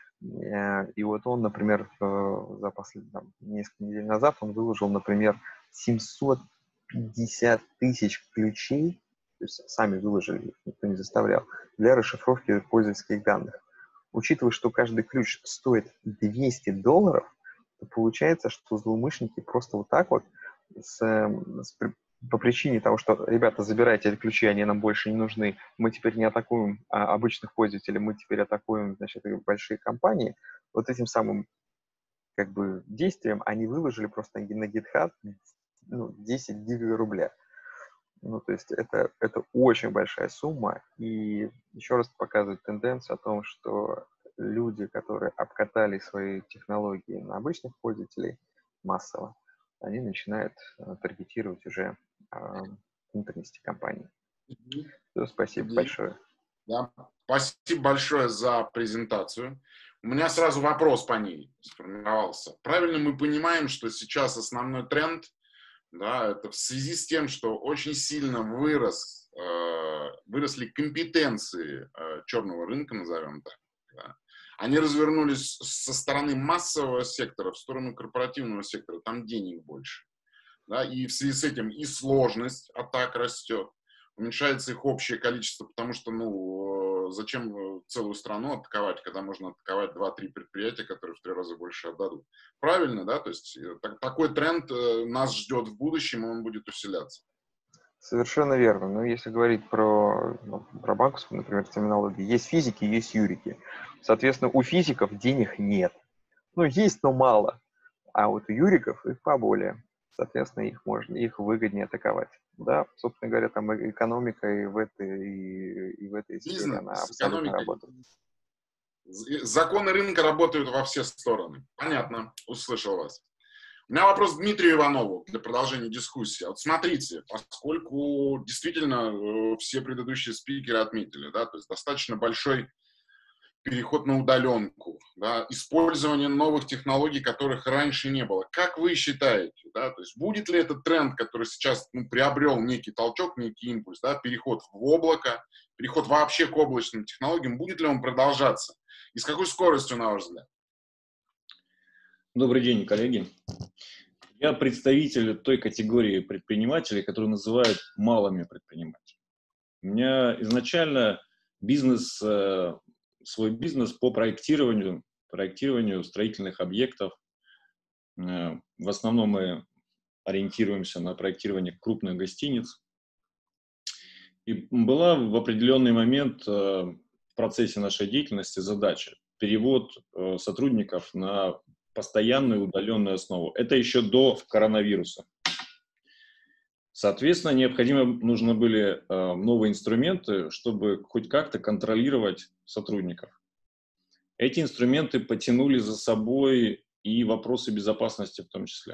C: И вот он, например, за последние там, несколько недель назад он выложил, например, семьсот пятьдесят тысяч ключей, то есть сами выложили, их никто не заставлял, для расшифровки пользовательских данных. Учитывая, что каждый ключ стоит двести долларов, то получается, что злоумышленники просто вот так вот, с, с, по причине того, что, ребята, забирайте эти ключи, они нам больше не нужны, мы теперь не атакуем а, обычных пользователей, мы теперь атакуем, значит, большие компании, вот этим самым как бы действием они выложили просто на GitHub ну, десять гигов рубля. Ну, то есть это, это очень большая сумма, и еще раз показывает тенденцию о том, что люди, которые обкатали свои технологии на обычных пользователей массово, они начинают э, таргетировать уже э, внутренности компании. Mm-hmm. Все, спасибо Сергей. большое.
A: Да. Спасибо большое за презентацию. У меня сразу вопрос по ней сформировался. Правильно мы понимаем, что сейчас основной тренд, да, это в связи с тем, что очень сильно вырос, э, выросли компетенции э, черного рынка, назовем так. Да. Они развернулись со стороны массового сектора в сторону корпоративного сектора, там денег больше. Да, и в связи с этим и сложность атак растет, уменьшается их общее количество, потому что, ну, зачем целую страну атаковать, когда можно атаковать два-три предприятия, которые в три раза больше отдадут. Правильно, да? То есть так, такой тренд нас ждет в будущем, и он будет усиляться.
C: Совершенно верно. Но если говорить про, ну, про банковскую, например, терминологию, есть физики, есть юрики. Соответственно, у физиков денег нет. Ну, есть, но мало. А вот у юриков их поболее. Соответственно, их можно, их выгоднее атаковать. Да, собственно говоря, там экономика и в этой, и, и в этой сфере
A: Бизнес,
C: она абсолютно работает.
A: Законы рынка работают во все стороны. Понятно, услышал вас. У меня вопрос к Дмитрию Иванову для продолжения дискуссии. Вот смотрите, поскольку действительно все предыдущие спикеры отметили, да, то есть достаточно большой переход на удаленку, да, использование новых технологий, которых раньше не было. Как вы считаете, да, то есть будет ли этот тренд, который сейчас ну, приобрел некий толчок, некий импульс, да, переход в облако, переход вообще к облачным технологиям, будет ли он продолжаться? И с какой скоростью, на ваш взгляд?
D: Добрый день, коллеги. Я представитель той категории предпринимателей, которые называют малыми предпринимателями. У меня изначально бизнес, свой бизнес по проектированию, проектированию строительных объектов. В основном мы ориентируемся на проектирование крупных гостиниц. И была в определенный момент э, в процессе нашей деятельности задача перевод э, сотрудников на постоянную удаленную основу. Это еще до коронавируса. Соответственно, необходимо нужны были э, новые инструменты, чтобы хоть как-то контролировать сотрудников. Эти инструменты потянули за собой и вопросы безопасности в том числе.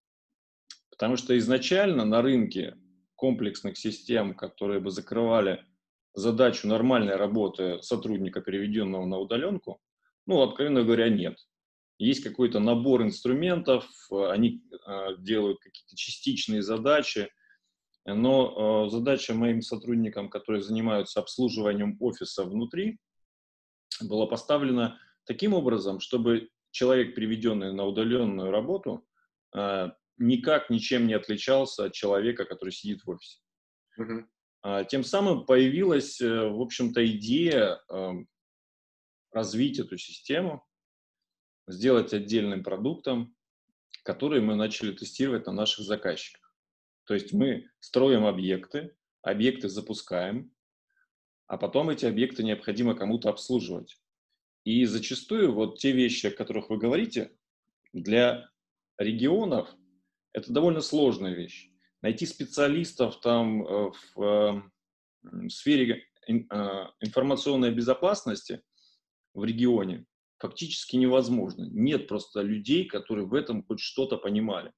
D: Потому что изначально на рынке комплексных систем, которые бы закрывали задачу нормальной работы сотрудника, переведенного на удаленку, ну, откровенно говоря, нет. Есть какой-то набор инструментов, они э, делают какие-то частичные задачи, но э, задача моим сотрудникам, которые занимаются обслуживанием офиса внутри, была поставлена таким образом, чтобы человек, переведенный на удаленную работу, э, никак ничем не отличался от человека, который сидит в офисе.
A: Мгм.
D: А, Тем самым появилась, э, в общем-то, идея э, развить эту систему, сделать отдельным продуктом, который мы начали тестировать на наших заказчиках. То есть мы строим объекты, объекты запускаем, а потом эти объекты необходимо кому-то обслуживать. И зачастую вот те вещи, о которых вы говорите, для регионов это довольно сложная вещь. Найти специалистов там э, в, э, в сфере ин- э, информационной безопасности в регионе фактически невозможно. Нет просто людей, которые в этом хоть что-то понимали.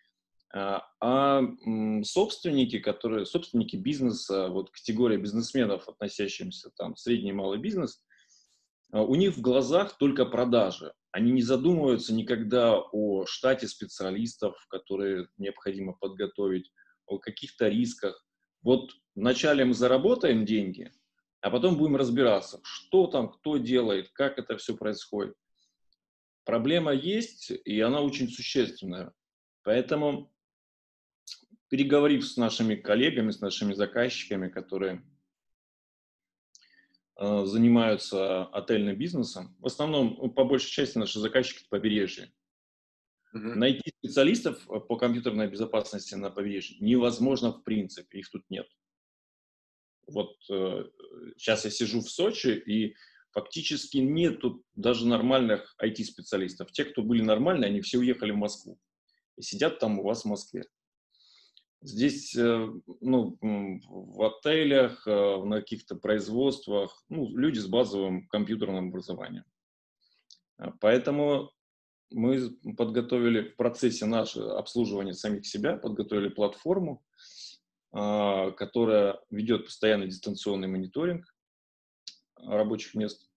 D: А, а, м, собственники, которые, собственники бизнеса, вот категория бизнесменов, относящимся там в средний и малый бизнес, а, у них в глазах только продажи. Они не задумываются никогда о штате специалистов, которые необходимо подготовить, о каких-то рисках. Вот вначале мы заработаем деньги, а потом будем разбираться, что там, кто делает, как это все происходит. Проблема есть, и она очень существенная. Поэтому, переговорив с нашими коллегами, с нашими заказчиками, которые э, занимаются отельным бизнесом, в основном, ну, по большей части, наши заказчики — это побережье.
A: Мгм.
D: Найти специалистов по компьютерной безопасности на побережье невозможно в принципе, их тут нет. Вот э, сейчас я сижу в Сочи, и фактически нет тут даже нормальных ай ти-специалистов. Те, кто были нормальные, они все уехали в Москву и сидят там у вас в Москве. Здесь, э, ну, м, в отелях, э, на каких-то производствах, ну, люди с базовым компьютерным образованием. А, Поэтому мы подготовили в процессе нашего обслуживания самих себя, подготовили платформу, а, которая ведет постоянный дистанционный мониторинг рабочих мест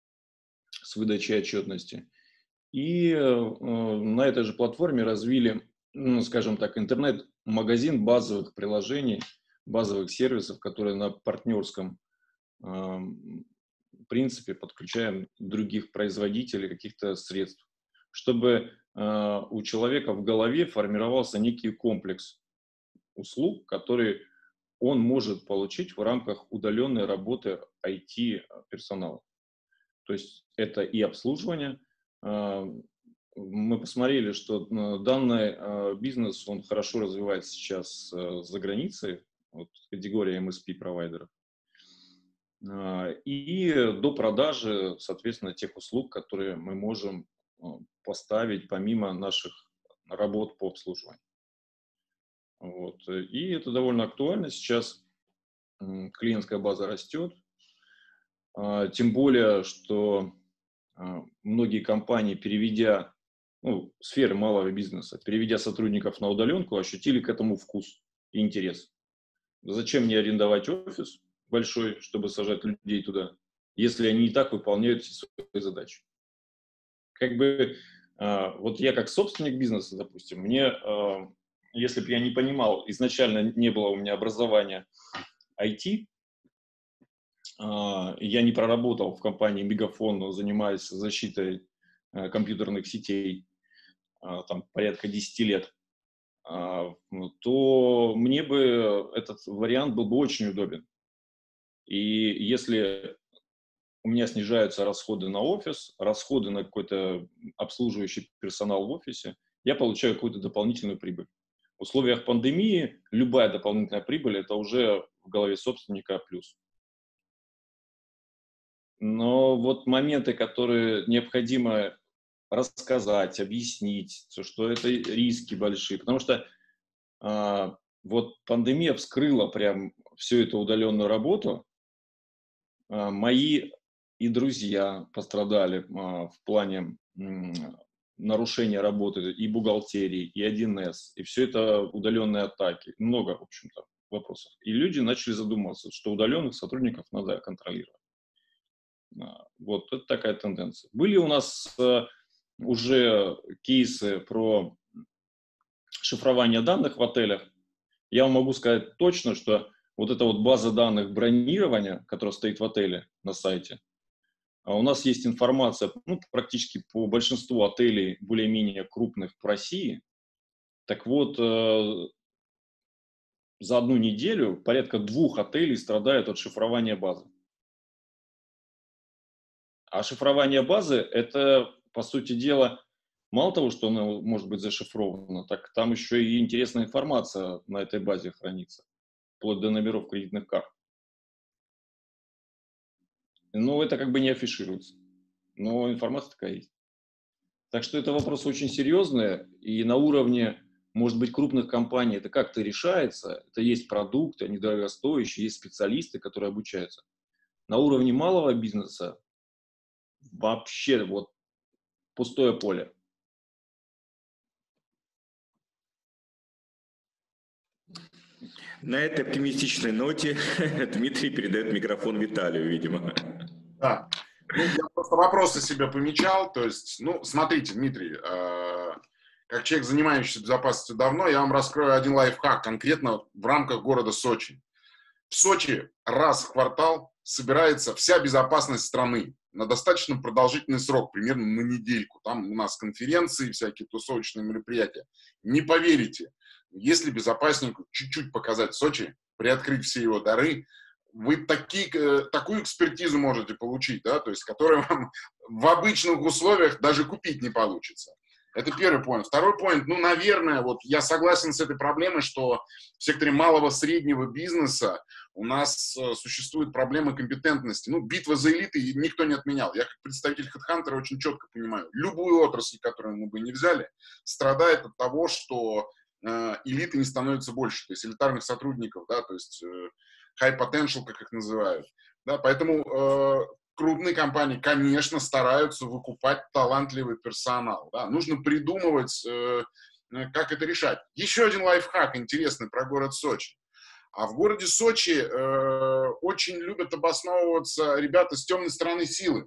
D: с выдачей отчетности. И э, на этой же платформе развили, ну, скажем так, интернет-магазин базовых приложений, базовых сервисов, которые на партнерском э, принципе подключаем других производителей каких-то средств, чтобы э, у человека в голове формировался некий комплекс услуг, которые он может получить в рамках удаленной работы ай ти-персонала. То есть это и обслуживание. А, Мы посмотрели, что э, данный э, бизнес, он хорошо развивается сейчас э, за границей, вот, категория эм эс пи-провайдеров. А, И до продажи, соответственно, тех услуг, которые мы можем э, поставить помимо наших работ по обслуживанию. Вот. И это довольно актуально. Сейчас м, клиентская база растет. А, Тем более, что а, многие компании, переведя, ну, сферы малого бизнеса, переведя сотрудников на удаленку, ощутили к этому вкус и интерес. Зачем мне арендовать офис большой, чтобы сажать людей туда, если они и так выполняют все свои задачи? Как бы, а, вот я как собственник бизнеса, допустим, мне, а, если бы я не понимал, изначально не было у меня образования ай ти, а, я не проработал в компании Мегафон, занимаясь защитой э, компьютерных сетей, а, там порядка десять лет, а, ну, то мне бы этот вариант был бы очень удобен. И если у меня снижаются расходы на офис, расходы на какой-то обслуживающий персонал в офисе, я получаю какую-то дополнительную прибыль. В условиях пандемии любая дополнительная прибыль – это уже в голове собственника плюс. Но вот моменты, которые необходимо рассказать, объяснить, что это риски большие, потому что а, вот пандемия вскрыла прям всю эту удаленную работу. А, мои и друзья пострадали а, в плане м, нарушения работы и бухгалтерии, и один эс, и все это удаленные атаки. Много, в общем-то, вопросов. И люди начали задумываться, что удаленных сотрудников надо контролировать. А, Вот, это такая тенденция. Были у нас э, уже кейсы про шифрование данных в отелях. Я вам могу сказать точно, что вот эта вот база данных бронирования, которая стоит в отеле на сайте, а у нас есть информация, ну, практически по большинству отелей более-менее крупных в России. Так вот, э, за одну неделю порядка двух отелей страдают от шифрования базы. А шифрование базы – это, по сути дела, мало того, что она может быть зашифрована, так там еще и интересная информация на этой базе хранится, вплоть до номеров кредитных карт. Но это как бы не афишируется. Но информация такая есть. Так что это вопрос очень серьезный, и на уровне, может быть, крупных компаний это как-то решается. Это есть продукты, они дорогостоящие, есть специалисты, которые обучаются. На уровне малого бизнеса вообще вот пустое поле.
E: На этой оптимистичной ноте Дмитрий передает микрофон Виталию, видимо.
A: Да. Ну, я просто вопросы себе помечал. То есть, ну, смотрите, Дмитрий, э, как человек, занимающийся безопасностью давно, я вам раскрою один лайфхак конкретно в рамках города Сочи. В Сочи раз в квартал собирается вся безопасность страны на достаточно продолжительный срок, примерно на недельку. Там у нас конференции, всякие тусовочные мероприятия. Не поверите, если безопаснику чуть-чуть показать Сочи, приоткрыть все его дары, вы такие, такую экспертизу можете получить, да, то есть, которую вам в обычных условиях даже купить не получится. Это первый поинт. Второй поинт, ну, наверное, вот я согласен с этой проблемой, что в секторе малого-среднего бизнеса у нас э, существует проблема компетентности. Ну, битва за элиты никто не отменял. Я как представитель HeadHunter очень четко понимаю, любую отрасль, которую мы бы не взяли, страдает от того, что э, элиты не становятся больше, то есть элитарных сотрудников, да, то есть э, high potential, как их называют. Да, поэтому э, крупные компании, конечно, стараются выкупать талантливый персонал. Да. Нужно придумывать, э, как это решать. Еще один лайфхак интересный про город Сочи. А в городе Сочи э, очень любят обосновываться ребята с темной стороны силы.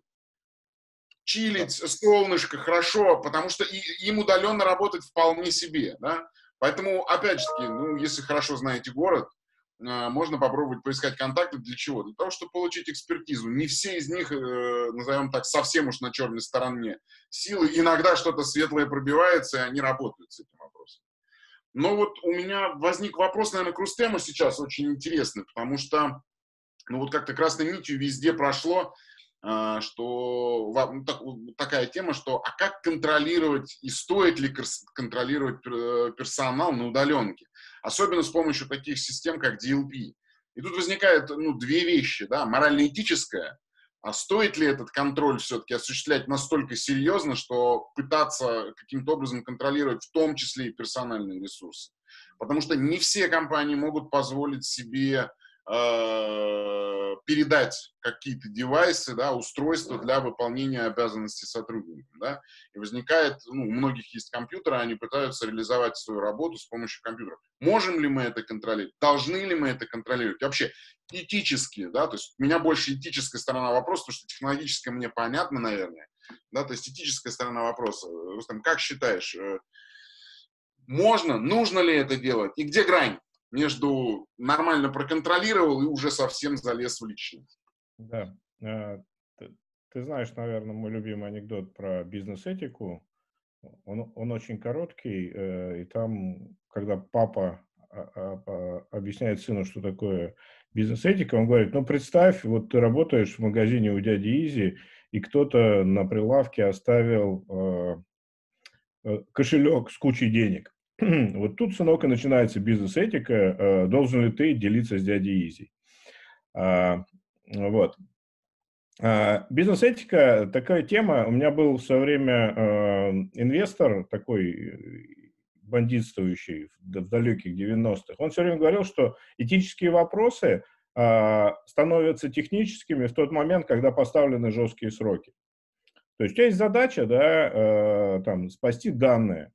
A: Чилить, солнышко, хорошо, потому что и, им удаленно работать вполне себе. Да. Поэтому, опять же таки, ну, если хорошо знаете город, можно попробовать поискать контакты. Для чего? Для того, чтобы получить экспертизу. Не все из них, э, назовем так, совсем уж на черной стороне силы. Иногда что-то светлое пробивается, и они работают с этим вопросом. Но вот у меня возник вопрос, наверное, к Рустему сейчас очень интересный, потому что, ну вот как-то красной нитью везде прошло, э, что ну, так, такая тема, что а как контролировать и стоит ли контролировать персонал на удаленке? Особенно с помощью таких систем, как ди эл пи. И тут возникают ну, две вещи. Да? Морально-этическая. А стоит ли этот контроль все-таки осуществлять настолько серьезно, что пытаться каким-то образом контролировать в том числе и персональные ресурсы? Потому что не все компании могут позволить себе э, передать какие-то девайсы, да, устройства для выполнения обязанностей сотрудникам. Да? И возникает, ну, у многих есть компьютеры, они пытаются реализовать свою работу с помощью компьютера. Можем ли мы это контролировать? Должны ли мы это контролировать? Вообще, этически, да, то есть у меня больше этическая сторона вопроса, потому что технологическая мне понятна, наверное, да, то есть этическая сторона вопроса. Рустам, как считаешь, можно, нужно ли это делать? И где грань между нормально проконтролировал и уже совсем залез в личное?
B: Да. Ты, ты знаешь, наверное, мой любимый анекдот про бизнес-этику. Он, он очень короткий, и там, когда папа объясняет сыну, что такое бизнес-этика, он говорит, ну, представь, вот ты работаешь в магазине у дяди Изи, и кто-то на прилавке оставил э, кошелек с кучей денег. Вот тут, сынок, и начинается бизнес-этика. Должен ли ты делиться с дядей Изи? Вот. Бизнес-этика – такая тема. У меня был в свое время инвестор такой бандитствующий в далеких девяностых. Он все время говорил, что этические вопросы становятся техническими в тот момент, когда поставлены жесткие сроки. То есть у тебя есть задача, да, там, спасти данные.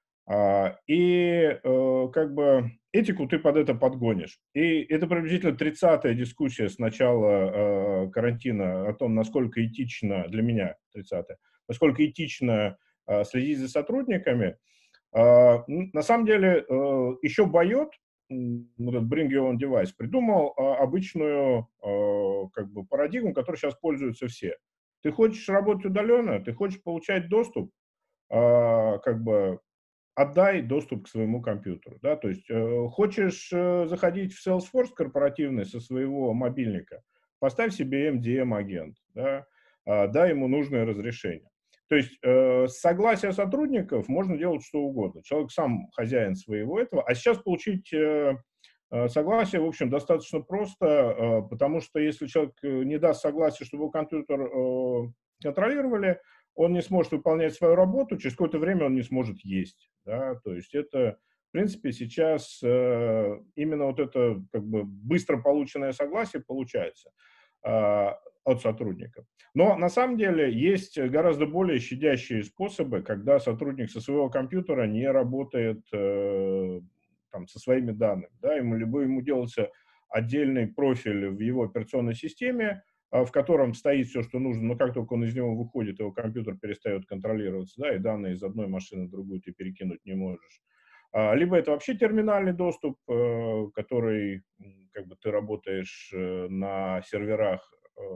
B: И как бы этику ты под это подгонишь. И это приблизительно тридцатая дискуссия с начала карантина о том, насколько этично, для меня тридцатая, насколько этично следить за сотрудниками. На самом деле еще Байот, вот этот Bring Your Own Device, придумал обычную как бы парадигму, которой сейчас пользуются все. Ты хочешь работать удаленно, ты хочешь получать доступ, как бы отдай доступ к своему компьютеру. Да? То есть э, хочешь э, заходить в Salesforce корпоративный со своего мобильника, поставь себе эм ди эм-агент, да? э, дай ему нужное разрешение. То есть э, с согласия сотрудников можно делать что угодно. Человек сам хозяин своего этого. А сейчас получить э, э, согласие, в общем, достаточно просто, э, потому что если человек не даст согласия, чтобы его компьютер э, контролировали, он не сможет выполнять свою работу, через какое-то время он не сможет есть. Да? То есть это, в принципе, сейчас э, именно вот это как бы быстро полученное согласие получается э, от сотрудника. Но на самом деле есть гораздо более щадящие способы, когда сотрудник со своего компьютера не работает э, там, со своими данными. Да? Ему, либо ему делается отдельный профиль в его операционной системе, в котором стоит все, что нужно, но как только он из него выходит, его компьютер перестает контролироваться, да, и данные из одной машины в другую ты перекинуть не можешь. Либо это вообще терминальный доступ, который, как бы, ты работаешь на серверах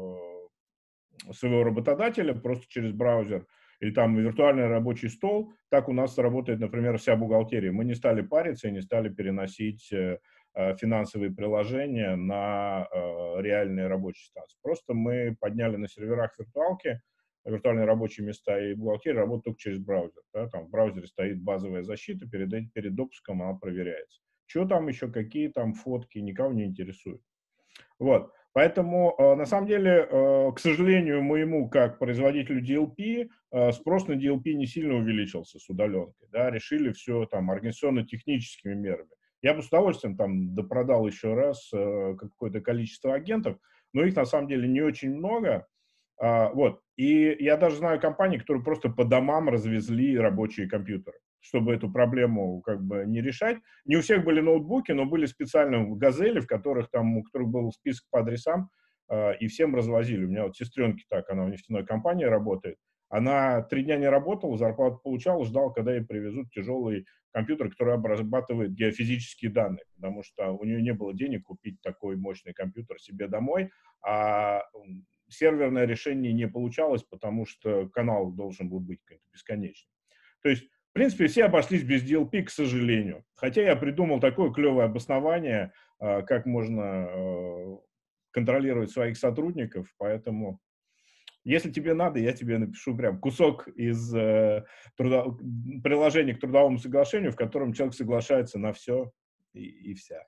B: своего работодателя просто через браузер, или там виртуальный рабочий стол. Так у нас работает, например, вся бухгалтерия. Мы не стали париться и не стали переносить финансовые приложения на э, реальные рабочие станции. Просто мы подняли на серверах виртуалки, виртуальные рабочие места, и бухгалтерия работает только через браузер. Да? Там в браузере стоит базовая защита, перед, перед допуском она проверяется. Что там еще, какие там фотки, никого не интересует. Вот. Поэтому, э, на самом деле, э, к сожалению, моему, как производителю ди эл пи, э, спрос на ди эл пи не сильно увеличился с удаленкой. Да? Решили все там организационно-техническими мерами. Я бы с удовольствием там допродал еще раз э, какое-то количество агентов, но их на самом деле не очень много. А, вот. И я даже знаю компании, которые просто по домам развезли рабочие компьютеры, чтобы эту проблему как бы не решать. Не у всех были ноутбуки, но были специально в «Газели», в которых там, у которых был список по адресам, э, и всем развозили. У меня вот сестренки так, она в нефтяной компании работает. Она три дня не работала, зарплату получала, ждала, когда ей привезут тяжелый компьютер, который обрабатывает геофизические данные, потому что у нее не было денег купить такой мощный компьютер себе домой, а серверное решение не получалось, потому что канал должен был быть бесконечным. То есть, в принципе, все обошлись без ди эл пи, к сожалению. Хотя я придумал такое клевое обоснование, как можно контролировать своих сотрудников, поэтому... Если тебе надо, я тебе напишу прям кусок из э, труда... приложения к трудовому соглашению, в котором человек соглашается на все и, и вся.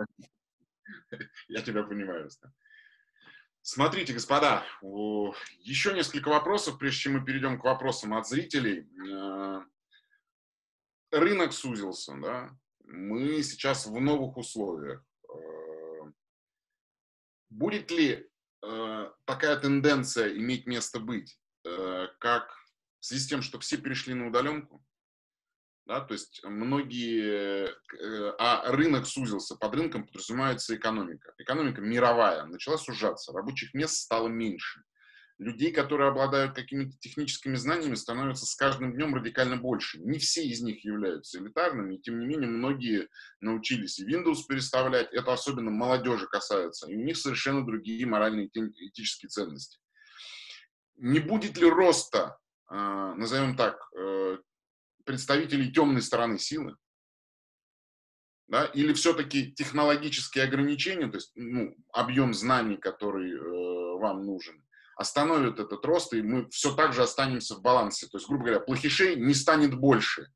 A: Я тебя понимаю. Смотрите, господа, еще несколько вопросов, прежде чем мы перейдем к вопросам от зрителей. Рынок сузился, да? Мы сейчас в новых условиях. Будет ли такая тенденция иметь место быть, как в связи с тем, что все перешли на удаленку, да, то есть многие, а рынок сузился, под рынком подразумевается экономика. Экономика мировая начала сужаться, рабочих мест стало меньше. Людей, которые обладают какими-то техническими знаниями, становится с каждым днем радикально больше. Не все из них являются элитарными, и тем не менее многие научились и Windows переставлять, это особенно молодежи касается, и у них совершенно другие моральные и этические ценности. Не будет ли роста, назовем так, представителей темной стороны силы? Да? Или все-таки технологические ограничения, то есть ну, объем знаний, который э, вам нужен, остановит этот рост, и мы все так же останемся в балансе. То есть, грубо говоря, плохишей не станет больше.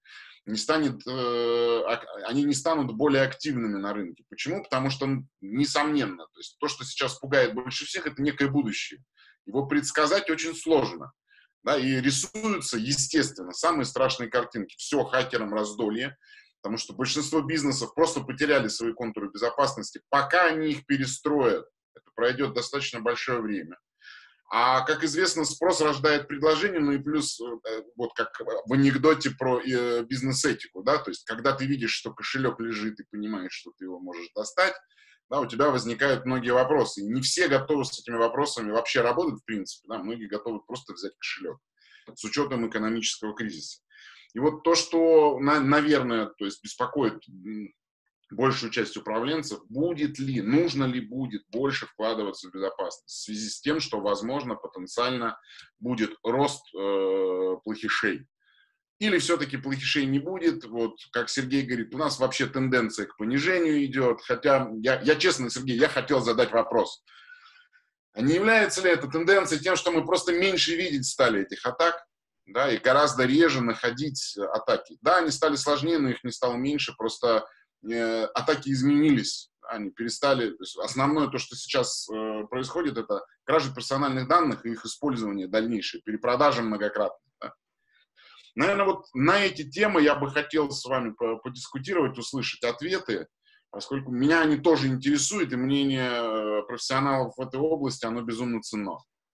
A: не станет, э, они не станут более активными на рынке. Почему? Потому что, несомненно, то есть то, что сейчас пугает больше всех, это некое будущее. Его предсказать очень сложно. Да, и рисуются, естественно, самые страшные картинки. Все хакерам раздолье, потому что большинство бизнесов просто потеряли свои контуры безопасности. Пока они их перестроят, это пройдет достаточно большое время. А, как известно, спрос рождает предложение, ну и плюс, вот как в анекдоте про э, бизнес-этику, да, то есть когда ты видишь, что кошелек лежит и понимаешь, что ты его можешь достать, да, у тебя возникают многие вопросы. И не все готовы с этими вопросами вообще работать, в принципе, да, многие готовы просто взять кошелек с учетом экономического кризиса. И вот то, что, на, наверное, то есть беспокоит большую часть управленцев, будет ли, нужно ли будет больше вкладываться в безопасность в связи с тем, что, возможно, потенциально будет рост э, плохишей. Или все-таки плохишей не будет, вот, как Сергей говорит, у нас вообще тенденция к понижению идет, хотя, я, я честно, Сергей, я хотел задать вопрос. А не является ли эта тенденция тем, что мы просто меньше видеть стали этих атак, да, и гораздо реже находить атаки? Да, они стали сложнее, но их не стало меньше, просто э, атаки изменились, они перестали, то есть основное то, что сейчас э, происходит, это кража персональных данных и их использование дальнейшее, перепродажа многократно. Да? Наверное, вот на эти темы я бы хотел с вами подискутировать, услышать ответы, поскольку меня они тоже интересуют, и мнение профессионалов в этой области, оно безумно ценно.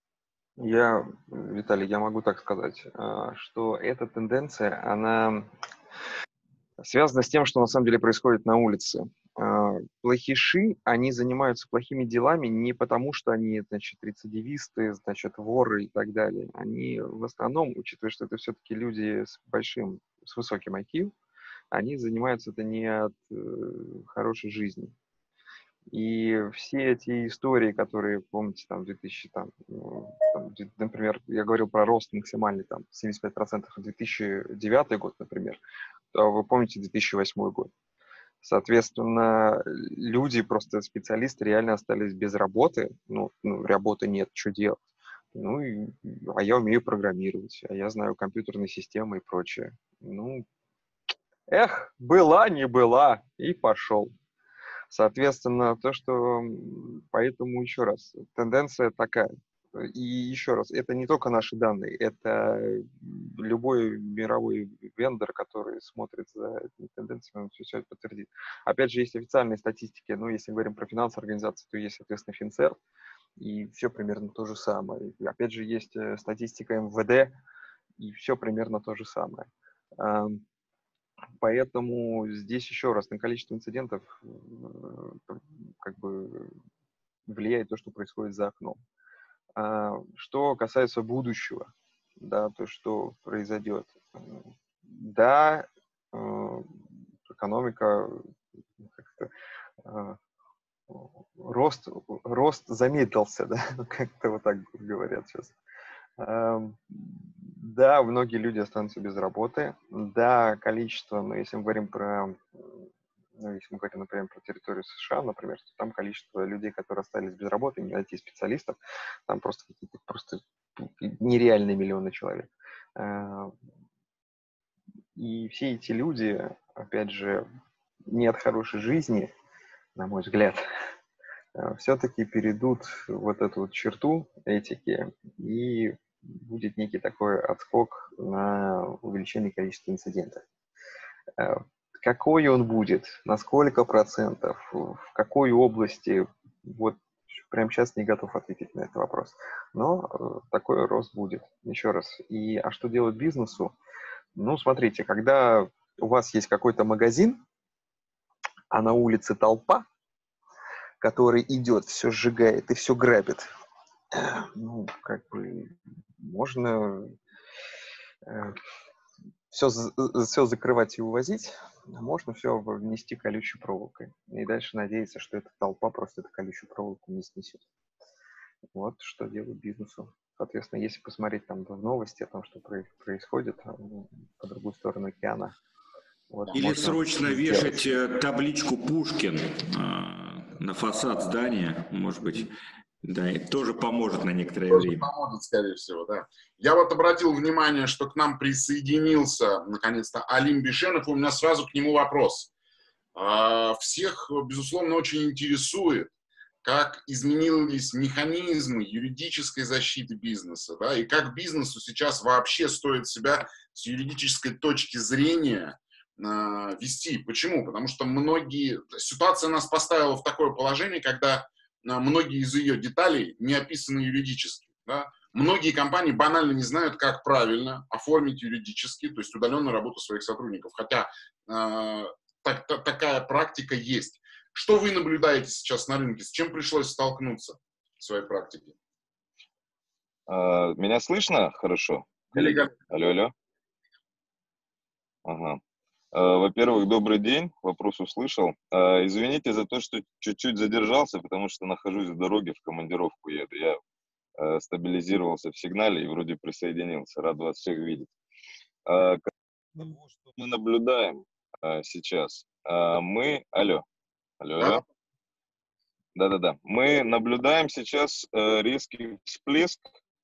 C: Я, Виталий, я могу так сказать, что эта тенденция, она связана с тем, что на самом деле происходит на улице. Плохиши, они занимаются плохими делами не потому, что они, значит, рецидивисты, значит, воры и так далее. Они в основном, учитывая, что это все-таки люди с большим, с высоким ай кью, они занимаются это не от э, хорошей жизни. И все эти истории, которые, помните, там, две тысячи, там, там, например, я говорил про рост максимальный, там, семьдесят пять процентов в две тысячи девятый год, например, то вы помните две тысячи восьмой год. Соответственно, люди, просто специалисты реально остались без работы, ну, ну работы нет, что делать? Ну, и, а я умею программировать, а я знаю компьютерные системы и прочее. Ну, эх, была, не была, и пошел. Соответственно, то, что... Поэтому еще раз, тенденция такая. И еще раз, это не только наши данные, это любой мировой вендор, который смотрит за этими тенденциями, он все это подтвердит. Опять же, есть официальные статистики, ну, если говорим про финансовые организации, то есть, соответственно, Финцерв, и все примерно то же самое. И опять же, есть статистика эм вэ дэ, и все примерно то же самое. Поэтому здесь еще раз на количество инцидентов как бы влияет то, что происходит за окном. Что касается будущего, да, то, что произойдет. Да, экономика, как-то, рост, рост замедлился, да, как-то вот так говорят сейчас. Да, многие люди останутся без работы. Да, количество, ну, если мы говорим про, ну, если мы говорим, например, про территорию США, например, то там количество людей, которые остались без работы, не ай ти-специалистов, там просто какие-то просто нереальные миллионы человек. И все эти люди, опять же, не от хорошей жизни, на мой взгляд, все-таки перейдут вот эту вот черту этики, и будет некий такой отскок на увеличение количества инцидентов. Какой он будет, на сколько процентов, в какой области, вот прямо сейчас не готов ответить на этот вопрос. Но такой рост будет, еще раз. И, а что делать бизнесу? Ну, смотрите, когда у вас есть какой-то магазин, а на улице толпа, который идет, все сжигает и все грабит, ну, как бы, можно э, все, все закрывать и увозить, можно все внести колючей проволокой. И дальше надеяться, что эта толпа просто эту колючую проволоку не снесет. Вот что делает бизнесу. Соответственно, если посмотреть там в новости о том, что происходит по другую сторону океана.
E: Вот, или срочно вешать табличку «Пушкин» на фасад здания, может быть, Да, и тоже поможет на некоторое
A: Тоже
E: время.
A: поможет, скорее всего, да. Я вот обратил внимание, что к нам присоединился, наконец-то, Алим Бишенов, и у меня сразу к нему вопрос. Всех, безусловно, очень интересует, как изменились механизмы юридической защиты бизнеса, да, и как бизнесу сейчас вообще стоит себя с юридической точки зрения э, вести. Почему? Потому что многие... Ситуация нас поставила в такое положение, когда многие из ее деталей не описаны юридически. Да? Многие компании банально не знают, как правильно оформить юридически, то есть удаленную работу своих сотрудников. Хотя э, так, так, такая практика есть. Что вы наблюдаете сейчас на рынке? С чем пришлось столкнуться в своей практике?
F: Меня слышно хорошо, коллеги? Алло, алло. Ага. Во-первых, добрый день, вопрос услышал. Извините за то, что чуть-чуть задержался, потому что нахожусь в дороге, в командировку еду. Я стабилизировался в сигнале и вроде присоединился. Рад вас всех видеть. Того, что мы наблюдаем сейчас, мы... Алло, алло, алло. Да-да-да. Мы наблюдаем сейчас резкий всплеск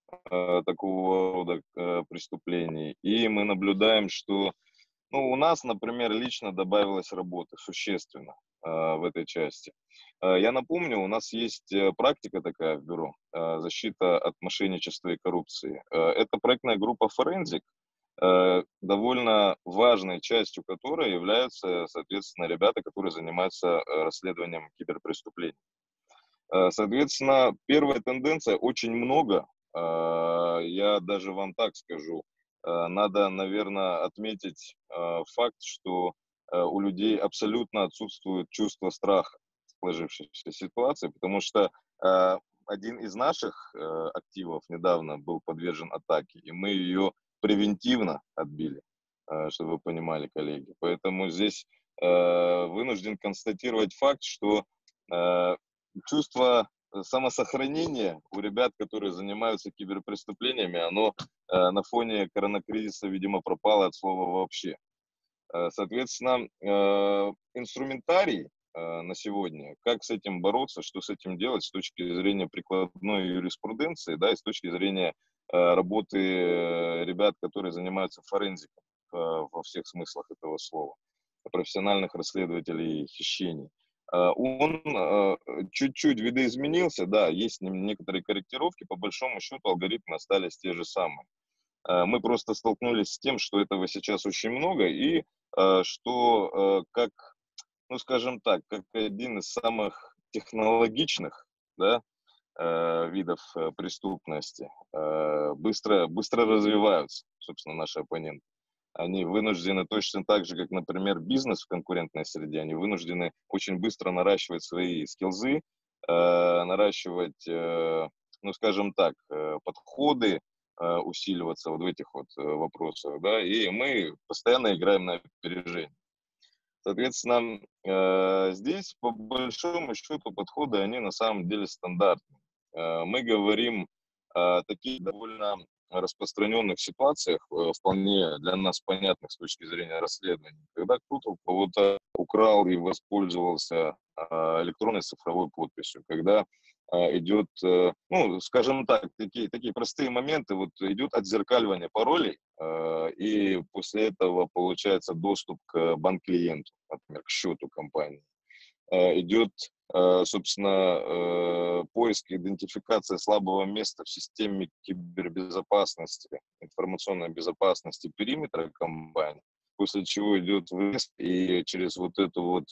F: такого рода преступлений, и мы наблюдаем, что ну, у нас, например, лично добавилось работы существенно э, в этой части. Э, я напомню, у нас есть практика такая в бюро, э, защита от мошенничества и коррупции. Э, это проектная группа Forensic, э, довольно важной частью которой являются, соответственно, ребята, которые занимаются э, расследованием киберпреступлений. Э, соответственно, первая тенденция, очень много, э, я даже вам так скажу, надо, наверное, отметить э, факт, что э, у людей абсолютно отсутствует чувство страха в сложившейся ситуации, потому что э, один из наших э, активов недавно был подвержен атаке, и мы ее превентивно отбили, э, чтобы вы понимали, коллеги. Поэтому здесь э, вынужден констатировать факт, что э, чувство самосохранение у ребят, которые занимаются киберпреступлениями, оно э, на фоне коронакризиса, видимо, пропало от слова вообще. Э, соответственно, э, инструментарий э, на сегодня, как с этим бороться, что с этим делать с точки зрения прикладной юриспруденции, да, и с точки зрения э, работы э, ребят, которые занимаются форензиком э, во всех смыслах этого слова, профессиональных расследователей хищений. Он чуть-чуть видоизменился, да, есть некоторые корректировки, по большому счету алгоритмы остались те же самые. Мы просто столкнулись с тем, что этого сейчас очень много, и что, как, ну скажем так, как один из самых технологичных, да, видов преступности, быстро, быстро развиваются, собственно, наши оппоненты. Они вынуждены точно так же, как, например, бизнес в конкурентной среде, они вынуждены очень быстро наращивать свои скиллзы, э, наращивать, э, ну, скажем так, э, подходы, э, усиливаться вот в этих вот э, вопросах, да, и мы постоянно играем на опережение. Соответственно, э, здесь, по большому счету, подходы, они на самом деле стандартные. Э, мы говорим о таких довольно распространенных ситуациях, вполне для нас понятных с точки зрения расследования, когда кто-то у кого-то украл и воспользовался электронной цифровой подписью, когда идет, ну, скажем так, такие, такие простые моменты, вот идет отзеркаливание паролей, и после этого получается доступ к банк-клиенту, например, к счету компании. Идет, собственно, поиск и идентификация слабого места в системе кибербезопасности, информационной безопасности периметра компании, после чего идет выезд и через вот эту вот,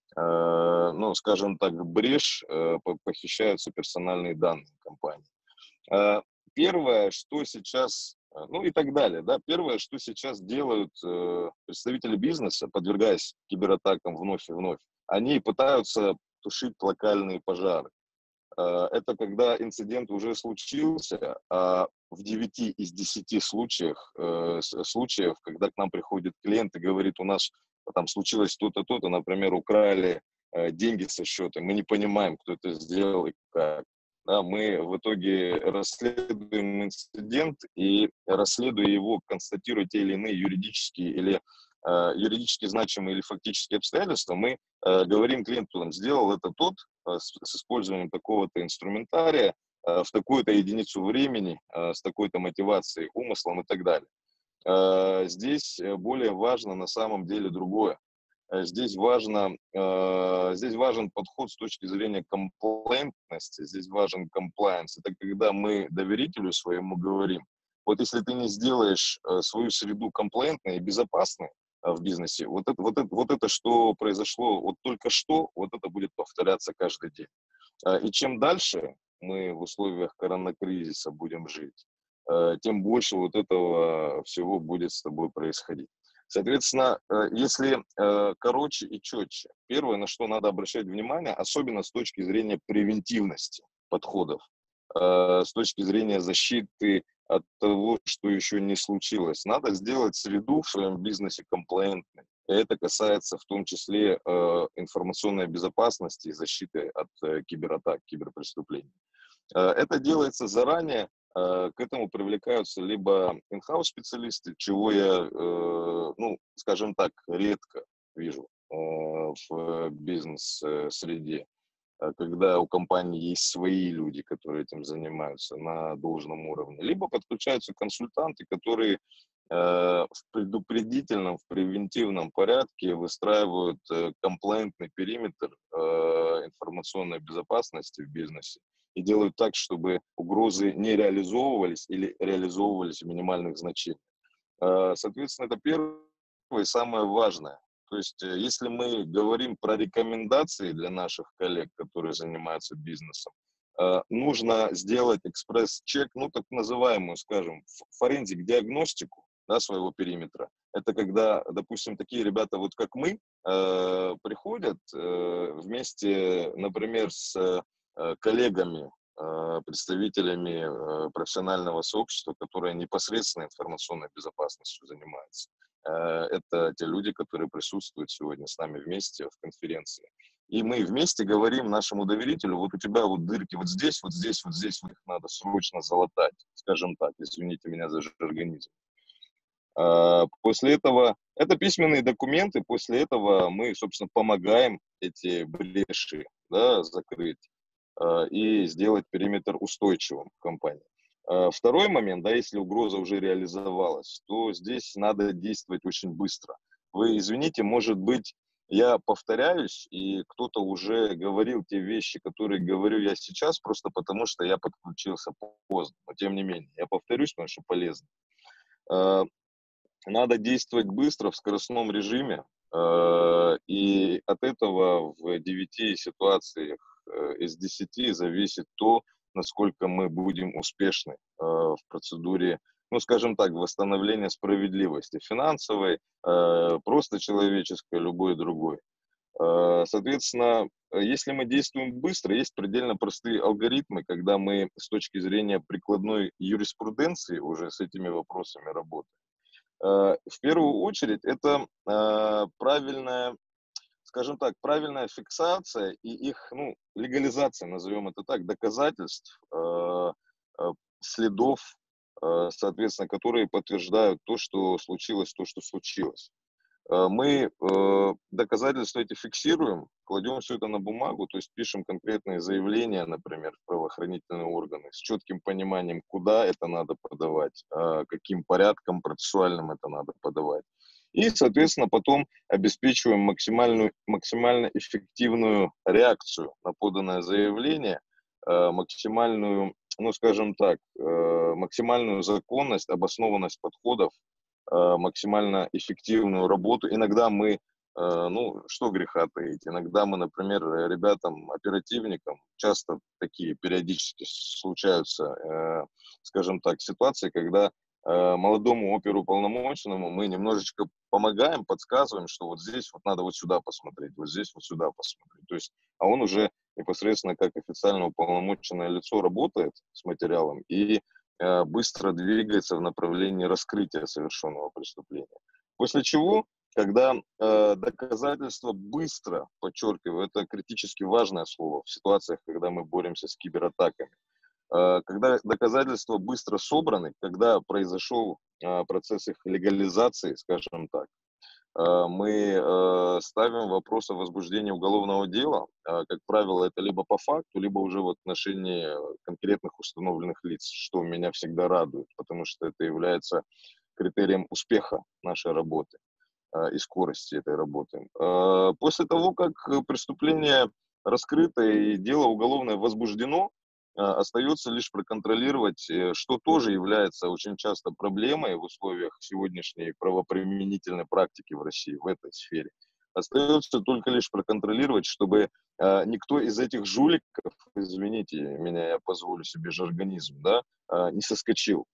F: ну, скажем так, брешь похищаются персональные данные компании. Первое, что сейчас, ну и так далее, да, первое, что сейчас делают представители бизнеса, подвергаясь кибератакам вновь и вновь, они пытаются тушить локальные пожары. Это когда инцидент уже случился, а в девяти из десяти случаях, случаев, когда к нам приходит клиент и говорит, у нас там случилось то-то, то-то, например, украли деньги со счета, мы не понимаем, кто это сделал и как. Да, мы в итоге расследуем инцидент и, расследуя его, констатируя те или иные юридические или юридически значимые или фактические обстоятельства, мы э, говорим клиенту, он сделал это тот, с, с использованием такого-то инструментария в такую-то единицу времени, с такой-то мотивацией, умыслом и так далее. Здесь более важно на самом деле другое. Здесь, важно, здесь важен подход с точки зрения комплаентности, здесь важен комплаенс. Это когда мы доверителю своему говорим, вот если ты не сделаешь свою среду комплаентной и безопасной в бизнесе, вот это, вот, это, вот это, что произошло вот только что, вот это будет повторяться каждый день. И чем дальше мы в условиях коронакризиса будем жить, тем больше вот этого всего будет с тобой происходить. Соответственно, если короче и четче, первое, на что надо обращать внимание, особенно с точки зрения превентивности подходов, с точки зрения защиты от того, что еще не случилось, надо сделать среду в своем бизнесе комплаентной. И это касается в том числе информационной безопасности и защиты от кибератак, киберпреступлений. Это делается заранее, к этому привлекаются либо in-house специалисты, чего я, ну, скажем так, редко вижу в бизнес-среде, когда у компании есть свои люди, которые этим занимаются на должном уровне, либо подключаются консультанты, которые в предупредительном, в превентивном порядке выстраивают комплаентный периметр информационной безопасности в бизнесе и делают так, чтобы угрозы не реализовывались или реализовывались в минимальных значениях. Соответственно, это первое и самое важное. То есть, если мы говорим про рекомендации для наших коллег, которые занимаются бизнесом, нужно сделать экспресс-чек, ну, так называемую, скажем, форензик-диагностику, да, своего периметра. Это когда, допустим, такие ребята, вот как мы, э, приходят э, вместе, например, с э, коллегами, э, представителями э, профессионального сообщества, которые непосредственно информационной безопасностью занимаются. Э, это те люди, которые присутствуют сегодня с нами вместе в конференции. И мы вместе говорим нашему доверителю, вот у тебя вот дырки вот здесь, вот здесь, вот здесь, вот их надо срочно залатать, скажем так, извините меня за жаргонизм. После этого, это письменные документы, после этого мы, собственно, помогаем эти бреши, да, закрыть и сделать периметр устойчивым в компании. Второй момент, да, если угроза уже реализовалась, то здесь надо действовать очень быстро. Вы извините, может быть, я повторяюсь, и кто-то уже говорил те вещи, которые говорю я сейчас, просто потому что я подключился поздно. Но тем не менее, я повторюсь, потому что полезно. Надо действовать быстро в скоростном режиме, э, и от этого в девяти ситуациях э, из десяти зависит то, насколько мы будем успешны э, в процедуре, ну, скажем так, восстановления справедливости финансовой, э, просто человеческой, любой другой. Э, соответственно, если мы действуем быстро, есть предельно простые алгоритмы, когда мы с точки зрения прикладной юриспруденции уже с этими вопросами работаем. В первую очередь, это э, правильная, скажем так, правильная фиксация и их, ну, легализация, назовем это так, доказательств, э, э, следов, э, соответственно, которые подтверждают то, что случилось, то, что случилось. Э, мы э, доказательства эти фиксируем, кладем все это на бумагу, то есть пишем конкретные заявления, например, в правоохранительные органы, с четким пониманием, куда это надо подавать, э, каким порядком процессуальным это надо подавать. И, соответственно, потом обеспечиваем максимальную, максимально эффективную реакцию на поданное заявление, э, максимальную, ну, скажем так, э, максимальную законность, обоснованность подходов, максимально эффективную работу. Иногда мы, ну, что греха таить, иногда мы, например, ребятам, оперативникам, часто такие периодически случаются, скажем так, ситуации, когда молодому оперуполномоченному мы немножечко помогаем, подсказываем, что вот здесь вот надо вот сюда посмотреть, вот здесь вот сюда посмотреть. То есть, а он уже непосредственно как официально уполномоченное лицо работает с материалом и быстро двигается в направлении раскрытия совершенного преступления. После чего, когда э, доказательства быстро, подчеркиваю, это критически важное слово в ситуациях, когда мы боремся с кибератаками, э, когда доказательства быстро собраны, когда произошел э, процесс их легализации, скажем так, мы ставим вопрос о возбуждении уголовного дела. Как правило, это либо по факту, либо уже в отношении конкретных установленных лиц, что меня всегда радует, потому что это является критерием успеха нашей работы и скорости этой работы. После того, как преступление раскрыто и дело уголовное возбуждено, остается лишь проконтролировать, что тоже является очень часто проблемой в условиях сегодняшней правоприменительной практики в России в этой сфере. Остается только лишь проконтролировать, чтобы никто из этих жуликов, извините меня, я позволю себе жаргонизм, да, не соскочил,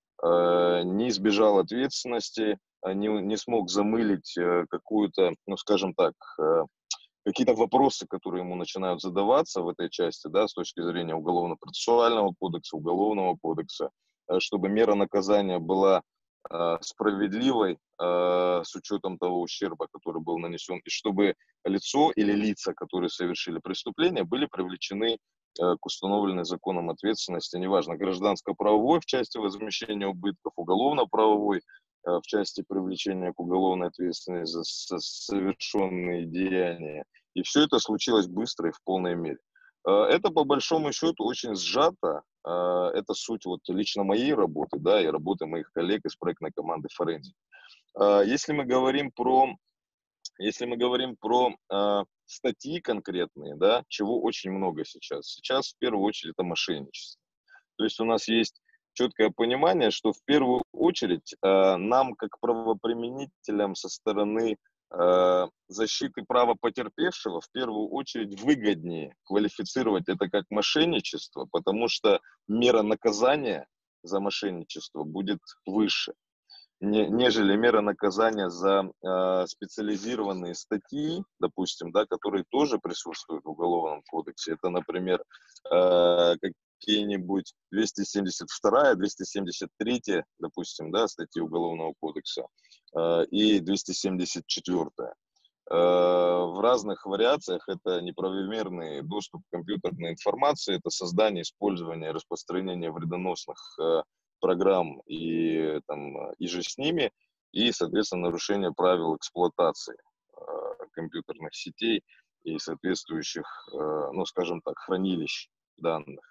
F: не избежал ответственности, не, не смог замылить какую-то, ну скажем так, какие-то вопросы, которые ему начинают задаваться в этой части, да, с точки зрения уголовно-процессуального кодекса, уголовного кодекса, чтобы мера наказания была э, справедливой э, с учетом того ущерба, который был нанесен, и чтобы лицо или лица, которые совершили преступление, были привлечены э, к установленной законом ответственности, неважно, гражданско-правовой в части возмещения убытков, уголовно-правовой в части привлечения к уголовной ответственности за совершенные деяния. И все это случилось быстро и в полной мере. Это, по большому счету, очень сжато. Это суть вот лично моей работы, да, и работы моих коллег из проектной команды Forensic. Если мы говорим про, если мы говорим про статьи конкретные, да, чего очень много сейчас. Сейчас, в первую очередь, это мошенничество. То есть у нас есть четкое понимание, что в первую очередь э, нам, как правоприменителям со стороны э, защиты права потерпевшего, в первую очередь выгоднее квалифицировать это как мошенничество, потому что мера наказания за мошенничество будет выше, не, нежели мера наказания за э, специализированные статьи, допустим, да, которые тоже присутствуют в Уголовном кодексе. Это, например, э, как какие-нибудь двести семьдесят вторая, двести семьдесят третья, допустим, да, статьи Уголовного кодекса э, и двести семьдесят четвёртая. Э, в разных вариациях это неправомерный доступ к компьютерной информации, это создание, использование, распространение вредоносных э, программ и, там, и же с ними, и, соответственно, нарушение правил эксплуатации э, компьютерных сетей и соответствующих, э, ну, скажем так, хранилищ данных.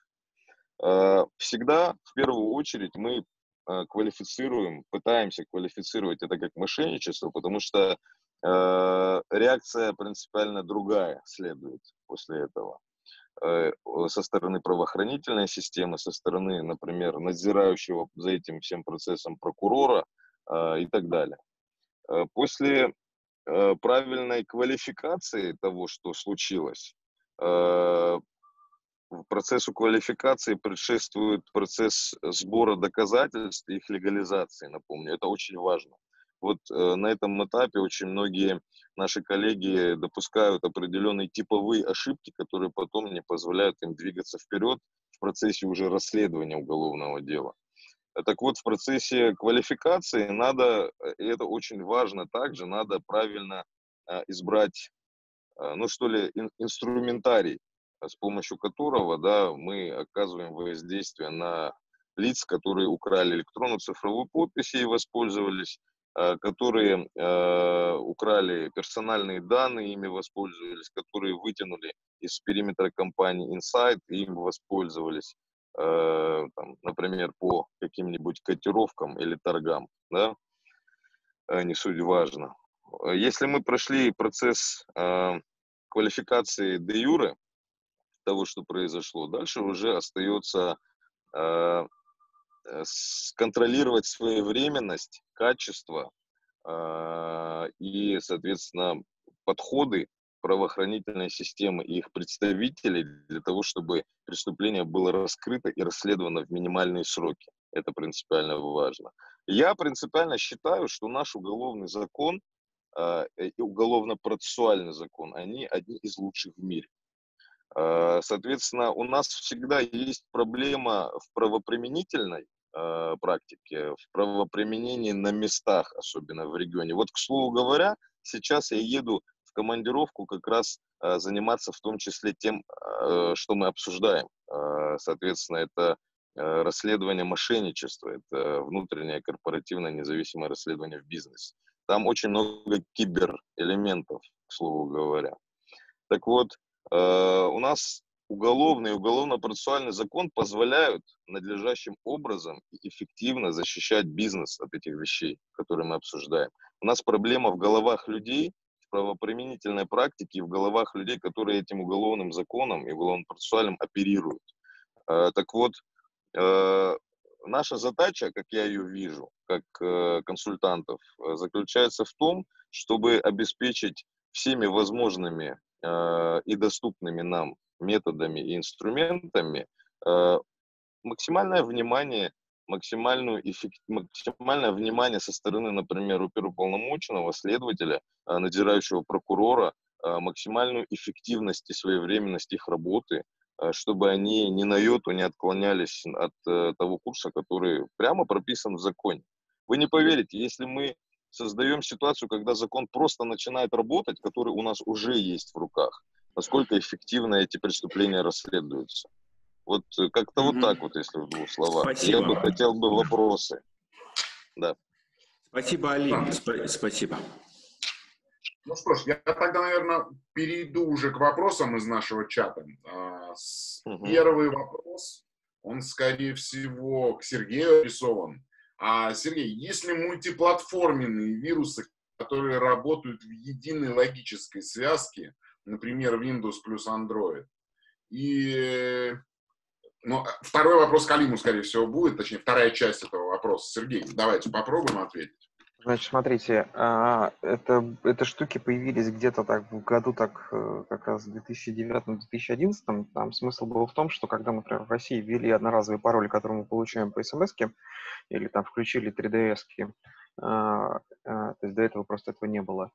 F: Всегда, в первую очередь, мы квалифицируем, пытаемся квалифицировать это как мошенничество, потому что э, реакция принципиально другая следует после этого. Э, со стороны правоохранительной системы, со стороны, например, надзирающего за этим всем процессом прокурора э, и так далее. Э, после э, правильной квалификации того, что случилось, э, процессу квалификации предшествует процесс сбора доказательств и их легализации, напомню. Это очень важно. Вот э, на этом этапе очень многие наши коллеги допускают определенные типовые ошибки, которые потом не позволяют им двигаться вперед в процессе уже расследования уголовного дела. Так вот, в процессе квалификации надо, и это очень важно также, надо правильно э, избрать, э, ну что ли, ин, инструментарий, с помощью которого, да, мы оказываем воздействие на лиц, которые украли электронно-цифровую подпись и воспользовались, которые э, украли персональные данные, ими воспользовались, которые вытянули из периметра компании Insight и им воспользовались, э, там, например, по каким-нибудь котировкам или торгам, да, не суть важно. Если мы прошли процесс э, квалификации де юре, того, что произошло. Дальше уже остается э, контролировать своевременность, качество э, и, соответственно, подходы правоохранительной системы и их представителей для того, чтобы преступление было раскрыто и расследовано в минимальные сроки. Это принципиально важно. Я принципиально считаю, что наш уголовный закон э, и уголовно-процессуальный закон, они одни из лучших в мире. Соответственно, у нас всегда есть проблема в правоприменительной э, практике, в правоприменении на местах, особенно в регионе. Вот, к слову говоря, сейчас я еду в командировку как раз э, заниматься в том числе тем, э, что мы обсуждаем. Э, соответственно, это э, расследование мошенничества, это внутреннее корпоративное независимое расследование в бизнесе. Там очень много киберэлементов, к слову говоря. Так вот, у нас уголовный и уголовно-процессуальный закон позволяют надлежащим образом и эффективно защищать бизнес от этих вещей, которые мы обсуждаем. У нас проблема в головах людей, в правоприменительной практике, в головах людей, которые этим уголовным законом и уголовно-процессуальным оперируют. Так вот, наша задача, как я ее вижу, как консультантов, заключается в том, чтобы обеспечить всеми возможными и доступными нам методами и инструментами максимальное внимание, максимальную эффект, максимальное внимание со стороны, например, оперуполномоченного, следователя, надзирающего прокурора, максимальную эффективность и своевременность их работы, чтобы они ни на йоту не отклонялись от того курса, который прямо прописан в законе. Вы не поверите, если мы создаем ситуацию, когда закон просто начинает работать, который у нас уже есть в руках, насколько эффективно эти преступления расследуются. Вот как-то mm-hmm. вот так вот, если в двух словах.
E: Спасибо.
F: Я бы хотел бы вопросы. Да.
E: Спасибо, Алим. Сп- спасибо.
A: Ну что ж, я тогда, наверное, перейду уже к вопросам из нашего чата. Mm-hmm. Первый вопрос, он, скорее всего, к Сергею адресован. А, Сергей, есть ли мультиплатформенные вирусы, которые работают в единой логической связке, например, Windows плюс Android? И ну, второй вопрос к Алиму, скорее всего, будет, точнее, вторая часть этого вопроса. Сергей, давайте попробуем ответить.
C: Значит, смотрите, это, это штуки появились где-то так в году, так как раз в две тысячи девятом — две тысячи одиннадцатом. Там смысл был в том, что когда, например, в России ввели одноразовые пароли, которые мы получаем по смс-ке, или там включили три дэ эс-ки, то есть до этого просто этого не было,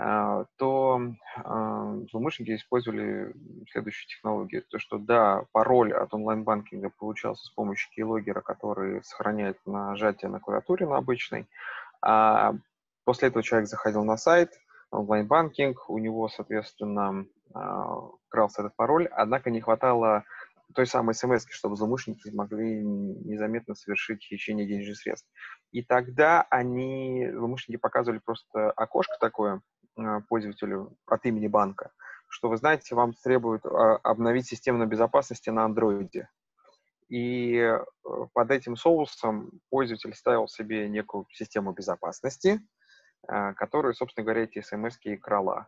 C: то злоумышленники использовали следующую технологию. То, что да, пароль от онлайн-банкинга получался с помощью кейлогера, который сохраняет нажатие на клавиатуре на обычной. А после этого человек заходил на сайт, онлайн-банкинг, у него, соответственно, крался этот пароль, однако не хватало той самой смс-ки, чтобы злоумышленники могли незаметно совершить хищение денежных средств. И тогда они, злоумышленники, показывали просто окошко такое пользователю от имени банка, что, вы знаете, вам требуют обновить систему безопасности на андроиде. И под этим соусом пользователь ставил себе некую систему безопасности, которая, собственно говоря, эти смс-ки и крала.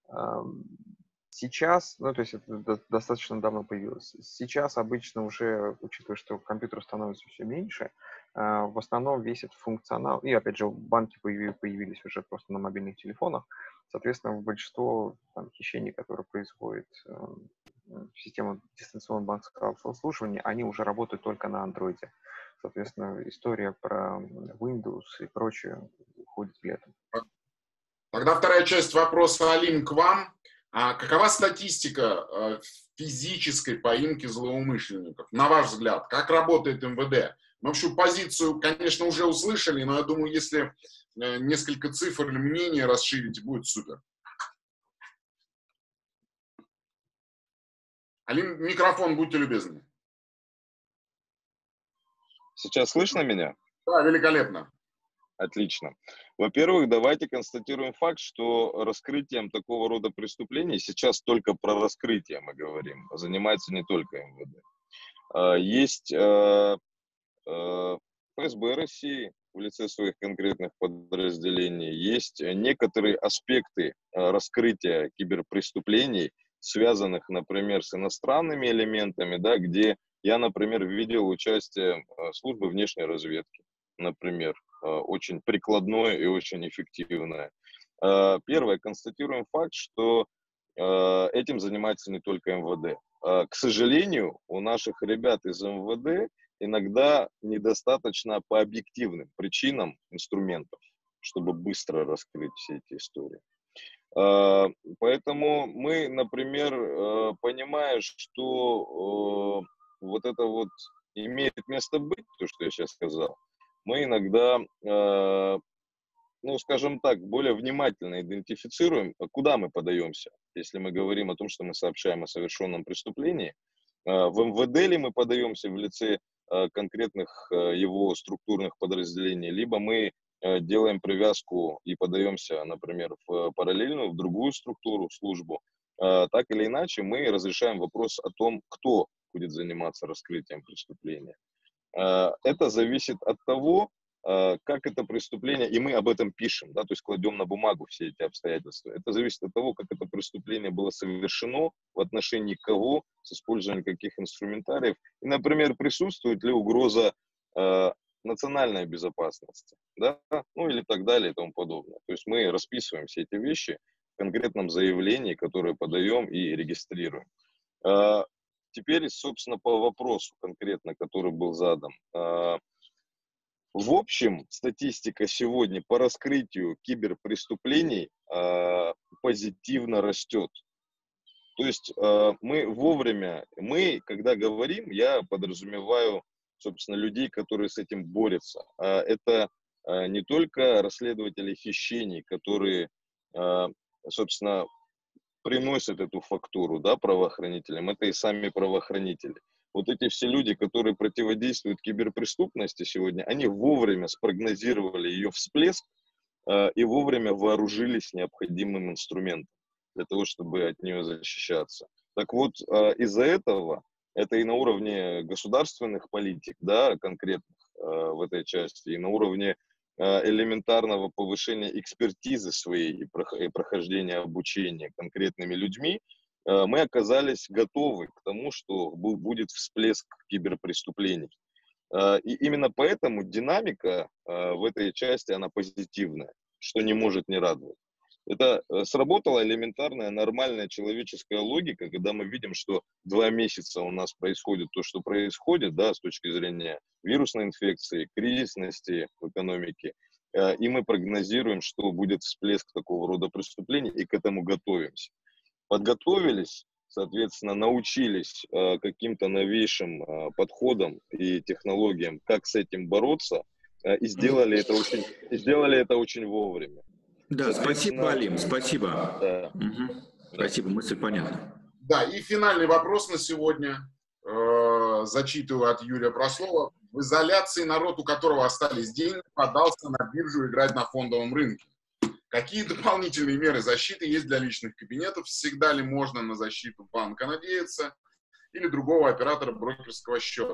C: Сейчас, ну, то есть это достаточно давно появилось. Сейчас обычно уже, учитывая, что компьютеров становится все меньше, в основном весь этот функционал, и опять же банки появились уже просто на мобильных телефонах, соответственно, большинство там, хищений, которые происходят в системе дистанционного банковского обслуживания, они уже работают только на андроиде. Соответственно, история про Windows и прочее уходит летом.
A: Тогда вторая часть вопроса, Алим, к вам. А какова статистика э, физической поимки злоумышленников? На ваш взгляд, как работает эм вэ дэ? Мы общую позицию, конечно, уже услышали, но я думаю, если э, несколько цифр или мнений расширить, будет супер. Алим, микрофон, будьте любезны.
F: Сейчас слышно меня?
A: Да, великолепно.
F: Отлично. Во-первых, давайте констатируем факт, что раскрытием такого рода преступлений, сейчас только про раскрытие мы говорим, занимается не только эм вэ дэ. Есть эф эс бэ России в лице своих конкретных подразделений, есть некоторые аспекты раскрытия киберпреступлений, связанных, например, с иностранными элементами, да, где я, например, видел участие службы внешней разведки, например, очень прикладное и очень эффективное. Первое, констатируем факт, что этим занимается не только эм вэ дэ. К сожалению, у наших ребят из эм вэ дэ иногда недостаточно по объективным причинам инструментов, чтобы быстро раскрыть все эти истории. Поэтому мы, например, понимая, что вот это вот имеет место быть, то, что я сейчас сказал, мы иногда, э, ну, скажем так, более внимательно идентифицируем, куда мы подаемся, если мы говорим о том, что мы сообщаем о совершенном преступлении. Э, в эм вэ дэ ли мы подаемся в лице э, конкретных э, его структурных подразделений, либо мы делаем привязку и подаемся, например, в параллельную, в другую структуру, службу, так или иначе мы разрешаем вопрос о том, кто будет заниматься раскрытием преступления. Это зависит от того, как это преступление, и мы об этом пишем, да, то есть кладем на бумагу все эти обстоятельства. Это зависит от того, как это преступление было совершено, в отношении кого, с использованием каких инструментариев, и, например, присутствует ли угроза э, национальной безопасности, да, ну или так далее и тому подобное. То есть мы расписываем все эти вещи в конкретном заявлении, которое подаем и регистрируем. Э, теперь, собственно, по вопросу конкретно, который был задан. Э, В общем, статистика сегодня по раскрытию киберпреступлений э, позитивно растет. То есть э, мы вовремя, мы, когда говорим, я подразумеваю, собственно, людей, которые с этим борются. А это э, не только расследователи хищений, которые, э, собственно, приносят эту фактуру, да, правоохранителям, это и сами правоохранители. Вот эти все люди, которые противодействуют киберпреступности сегодня, они вовремя спрогнозировали ее всплеск э, и вовремя вооружились необходимым инструментом для того, чтобы от нее защищаться. Так вот, э, из-за этого, это и на уровне государственных политик, да, конкретных э, в этой части, и на уровне э, элементарного повышения экспертизы своей и, прох- и прохождения обучения конкретными людьми, мы оказались готовы к тому, что будет всплеск киберпреступлений. И именно поэтому динамика в этой части, она позитивная, что не может не радовать. Это сработала элементарная, нормальная человеческая логика, когда мы видим, что два месяца у нас происходит то, что происходит, да, с точки зрения вирусной инфекции, кризисности в экономике, и мы прогнозируем, что будет всплеск такого рода преступлений, и к этому готовимся. Подготовились, соответственно, научились э, каким-то новейшим э, подходам и технологиям, как с этим бороться, э, и сделали это очень, и сделали это очень вовремя.
E: Да, спасибо, Алим, спасибо.
F: Да.
E: Угу. Спасибо, мысль понятна.
A: Да, и финальный вопрос на сегодня. Э, зачитываю от Юрия Прослова. В изоляции народ, у которого остались деньги, подался на биржу играть на фондовом рынке. Какие дополнительные меры защиты есть для личных кабинетов? Всегда ли можно на защиту банка надеяться или другого оператора брокерского счета?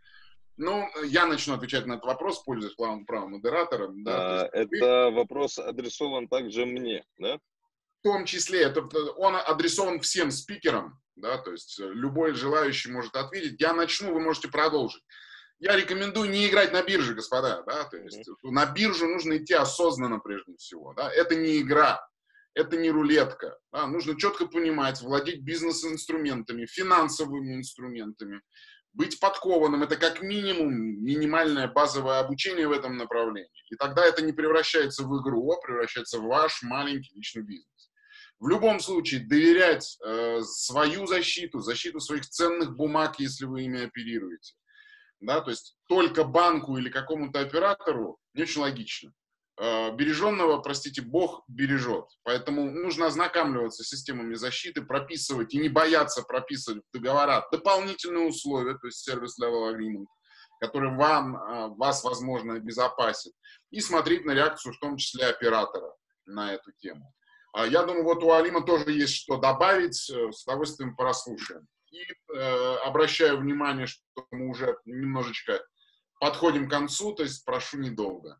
A: Ну, я начну отвечать на этот вопрос, пользуясь правом, правом модератора. Да,
F: а, это вы... вопрос адресован также мне, да?
A: В том числе, это, он адресован всем спикерам, да, то есть любой желающий может ответить. Я начну, вы можете продолжить. Я рекомендую не играть на бирже, господа, да, то есть mm-hmm. на биржу нужно идти осознанно прежде всего, да, это не игра, это не рулетка, да? Нужно четко понимать, владеть бизнес-инструментами, финансовыми инструментами, быть подкованным, это как минимум минимальное базовое обучение в этом направлении, и тогда это не превращается в игру, а превращается в ваш маленький личный бизнес. В любом случае, доверять э, свою защиту, защиту своих ценных бумаг, если вы ими оперируете, да, то есть только банку или какому-то оператору не очень логично. Э, береженного, простите, Бог бережет. Поэтому нужно ознакомливаться с системами защиты, прописывать и не бояться прописывать в договора дополнительные условия, то есть service-level agreement, который вам, э, вас, возможно, обезопасит, и смотреть на реакцию, в том числе оператора, на эту тему. Э, я думаю, вот у Алима тоже есть что добавить, э, с удовольствием прослушаем. И э, обращаю внимание, что мы уже немножечко подходим к концу, то есть прошу недолго.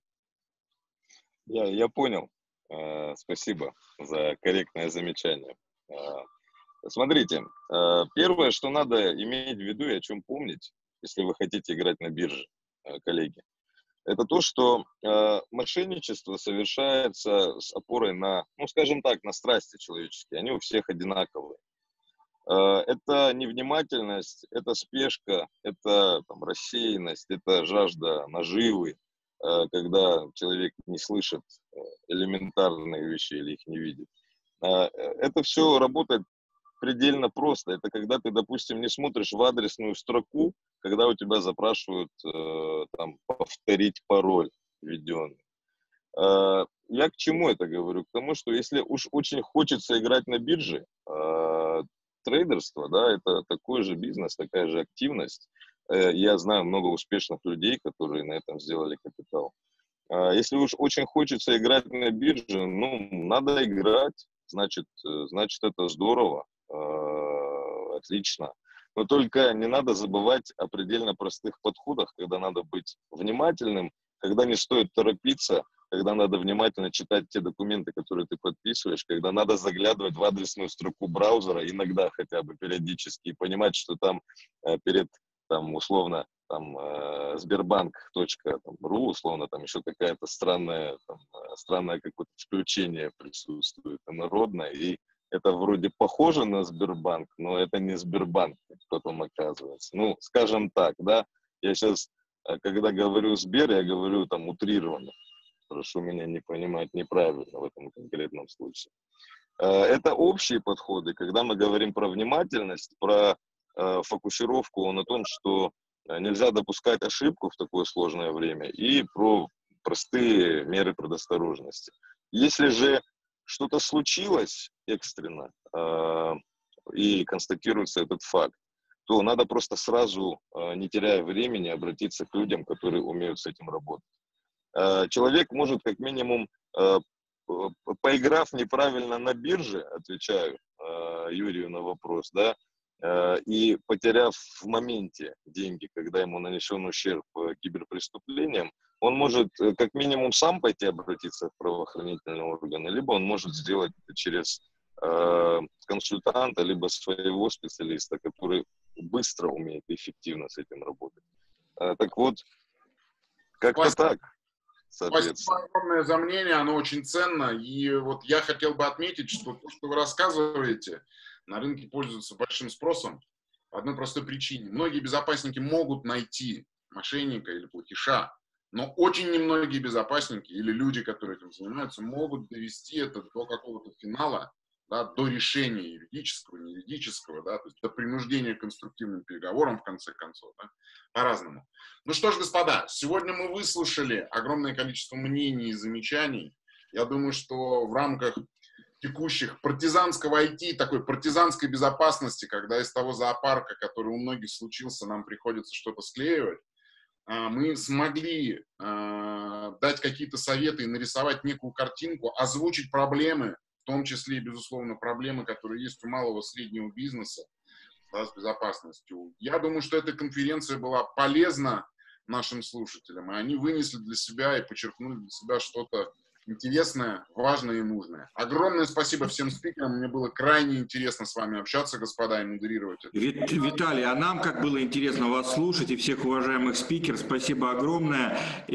F: Я, я понял. Э, спасибо за корректное замечание. Э, смотрите, э, первое, что надо иметь в виду и о чем помнить, если вы хотите играть на бирже, э, коллеги, это то, что э, мошенничество совершается с опорой на, ну, скажем так, на страсти человеческие. Они у всех одинаковые. Это невнимательность, это спешка, это там, рассеянность, это жажда наживы, когда человек не слышит элементарные вещи или их не видит. Это все работает предельно просто. Это когда ты, допустим, не смотришь в адресную строку, когда у тебя запрашивают там, повторить пароль введенный. Я к чему это говорю? К тому, что если уж очень хочется играть на бирже, трейдерство, да, это такой же бизнес, такая же активность. Я знаю много успешных людей, которые на этом сделали капитал. Если уж очень хочется играть на бирже, ну, надо играть, значит, значит это здорово, отлично. Но только не надо забывать о предельно простых подходах, когда надо быть внимательным, когда не стоит торопиться, когда надо внимательно читать те документы, которые ты подписываешь, когда надо заглядывать в адресную строку браузера, иногда хотя бы периодически, и понимать, что там перед, там, условно, там, э, сбербанк точка ру, условно, там еще какая-то странная, там, странное какое-то включение присутствует, народное, и это вроде похоже на Сбербанк, но это не Сбербанк потом оказывается. Ну, скажем так, да, я сейчас, когда говорю Сбер, я говорю там утрированно. Прошу меня не понимать неправильно в этом конкретном случае. Это общие подходы, когда мы говорим про внимательность, про фокусировку на том, что нельзя допускать ошибку в такое сложное время, и про простые меры предосторожности. Если же что-то случилось экстренно э, и констатируется этот факт, то надо просто сразу, э, не теряя времени, обратиться к людям, которые умеют с этим работать. Э, человек может как минимум, э, поиграв неправильно на бирже, отвечаю э, Юрию на вопрос, да, э, и потеряв в моменте деньги, когда ему нанесен ущерб киберпреступлениям, он может как минимум сам пойти обратиться в правоохранительные органы, либо он может сделать это через э, консультанта, либо своего специалиста, который быстро умеет и эффективно с этим работать. Э, так вот, как-то так, соответственно.
A: Спасибо огромное за мнение, оно очень ценно. И вот я хотел бы отметить, что то, что вы рассказываете, на рынке пользуется большим спросом по одной простой причине. Многие безопасники могут найти мошенника или платиша, но очень немногие безопасники или люди, которые этим занимаются, могут довести это до какого-то финала, да, до решения юридического, не юридического, да, то есть до принуждения к конструктивным переговорам, в конце концов, да, по-разному. Ну что ж, господа, сегодня мы выслушали огромное количество мнений и замечаний. Я думаю, что в рамках текущих партизанского ай ти, такой партизанской безопасности, когда из того зоопарка, который у многих случился, нам приходится что-то склеивать, мы смогли э, дать какие-то советы и нарисовать некую картинку, озвучить проблемы, в том числе и, безусловно, проблемы, которые есть у малого и среднего бизнеса, да, с безопасностью. Я думаю, что эта конференция была полезна нашим слушателям, и они вынесли для себя и подчеркнули для себя что-то интересное, важное и нужное. Огромное спасибо всем спикерам. Мне было крайне интересно с вами общаться, господа, и модерировать это.
E: Виталий, а нам как было интересно вас слушать и всех уважаемых спикеров. Спасибо огромное.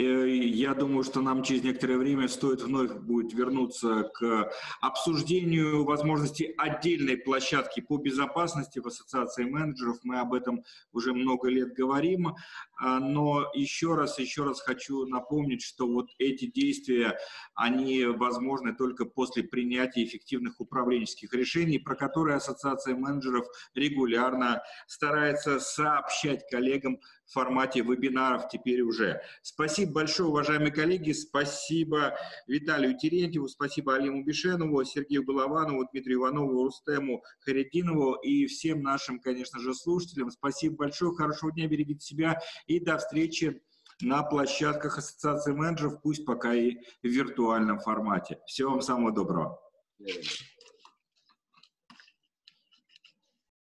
E: Я думаю, что нам через некоторое время стоит вновь будет вернуться к обсуждению возможности отдельной площадки по безопасности в Ассоциации менеджеров. Мы об этом уже много лет говорим. Но еще раз, еще раз хочу напомнить, что вот эти действия, они возможны только после принятия эффективных управленческих решений, про которые Ассоциация менеджеров регулярно старается сообщать коллегам в формате вебинаров теперь уже. Спасибо большое, уважаемые коллеги, спасибо Виталию Терентьеву, спасибо Алиму Бишенову, Сергею Голованову, Дмитрию Иванову, Рустему Харидинову и всем нашим, конечно же, слушателям. Спасибо большое, хорошего дня, берегите себя и до встречи на площадках Ассоциации менеджеров, пусть пока и в виртуальном формате. Всего вам самого доброго.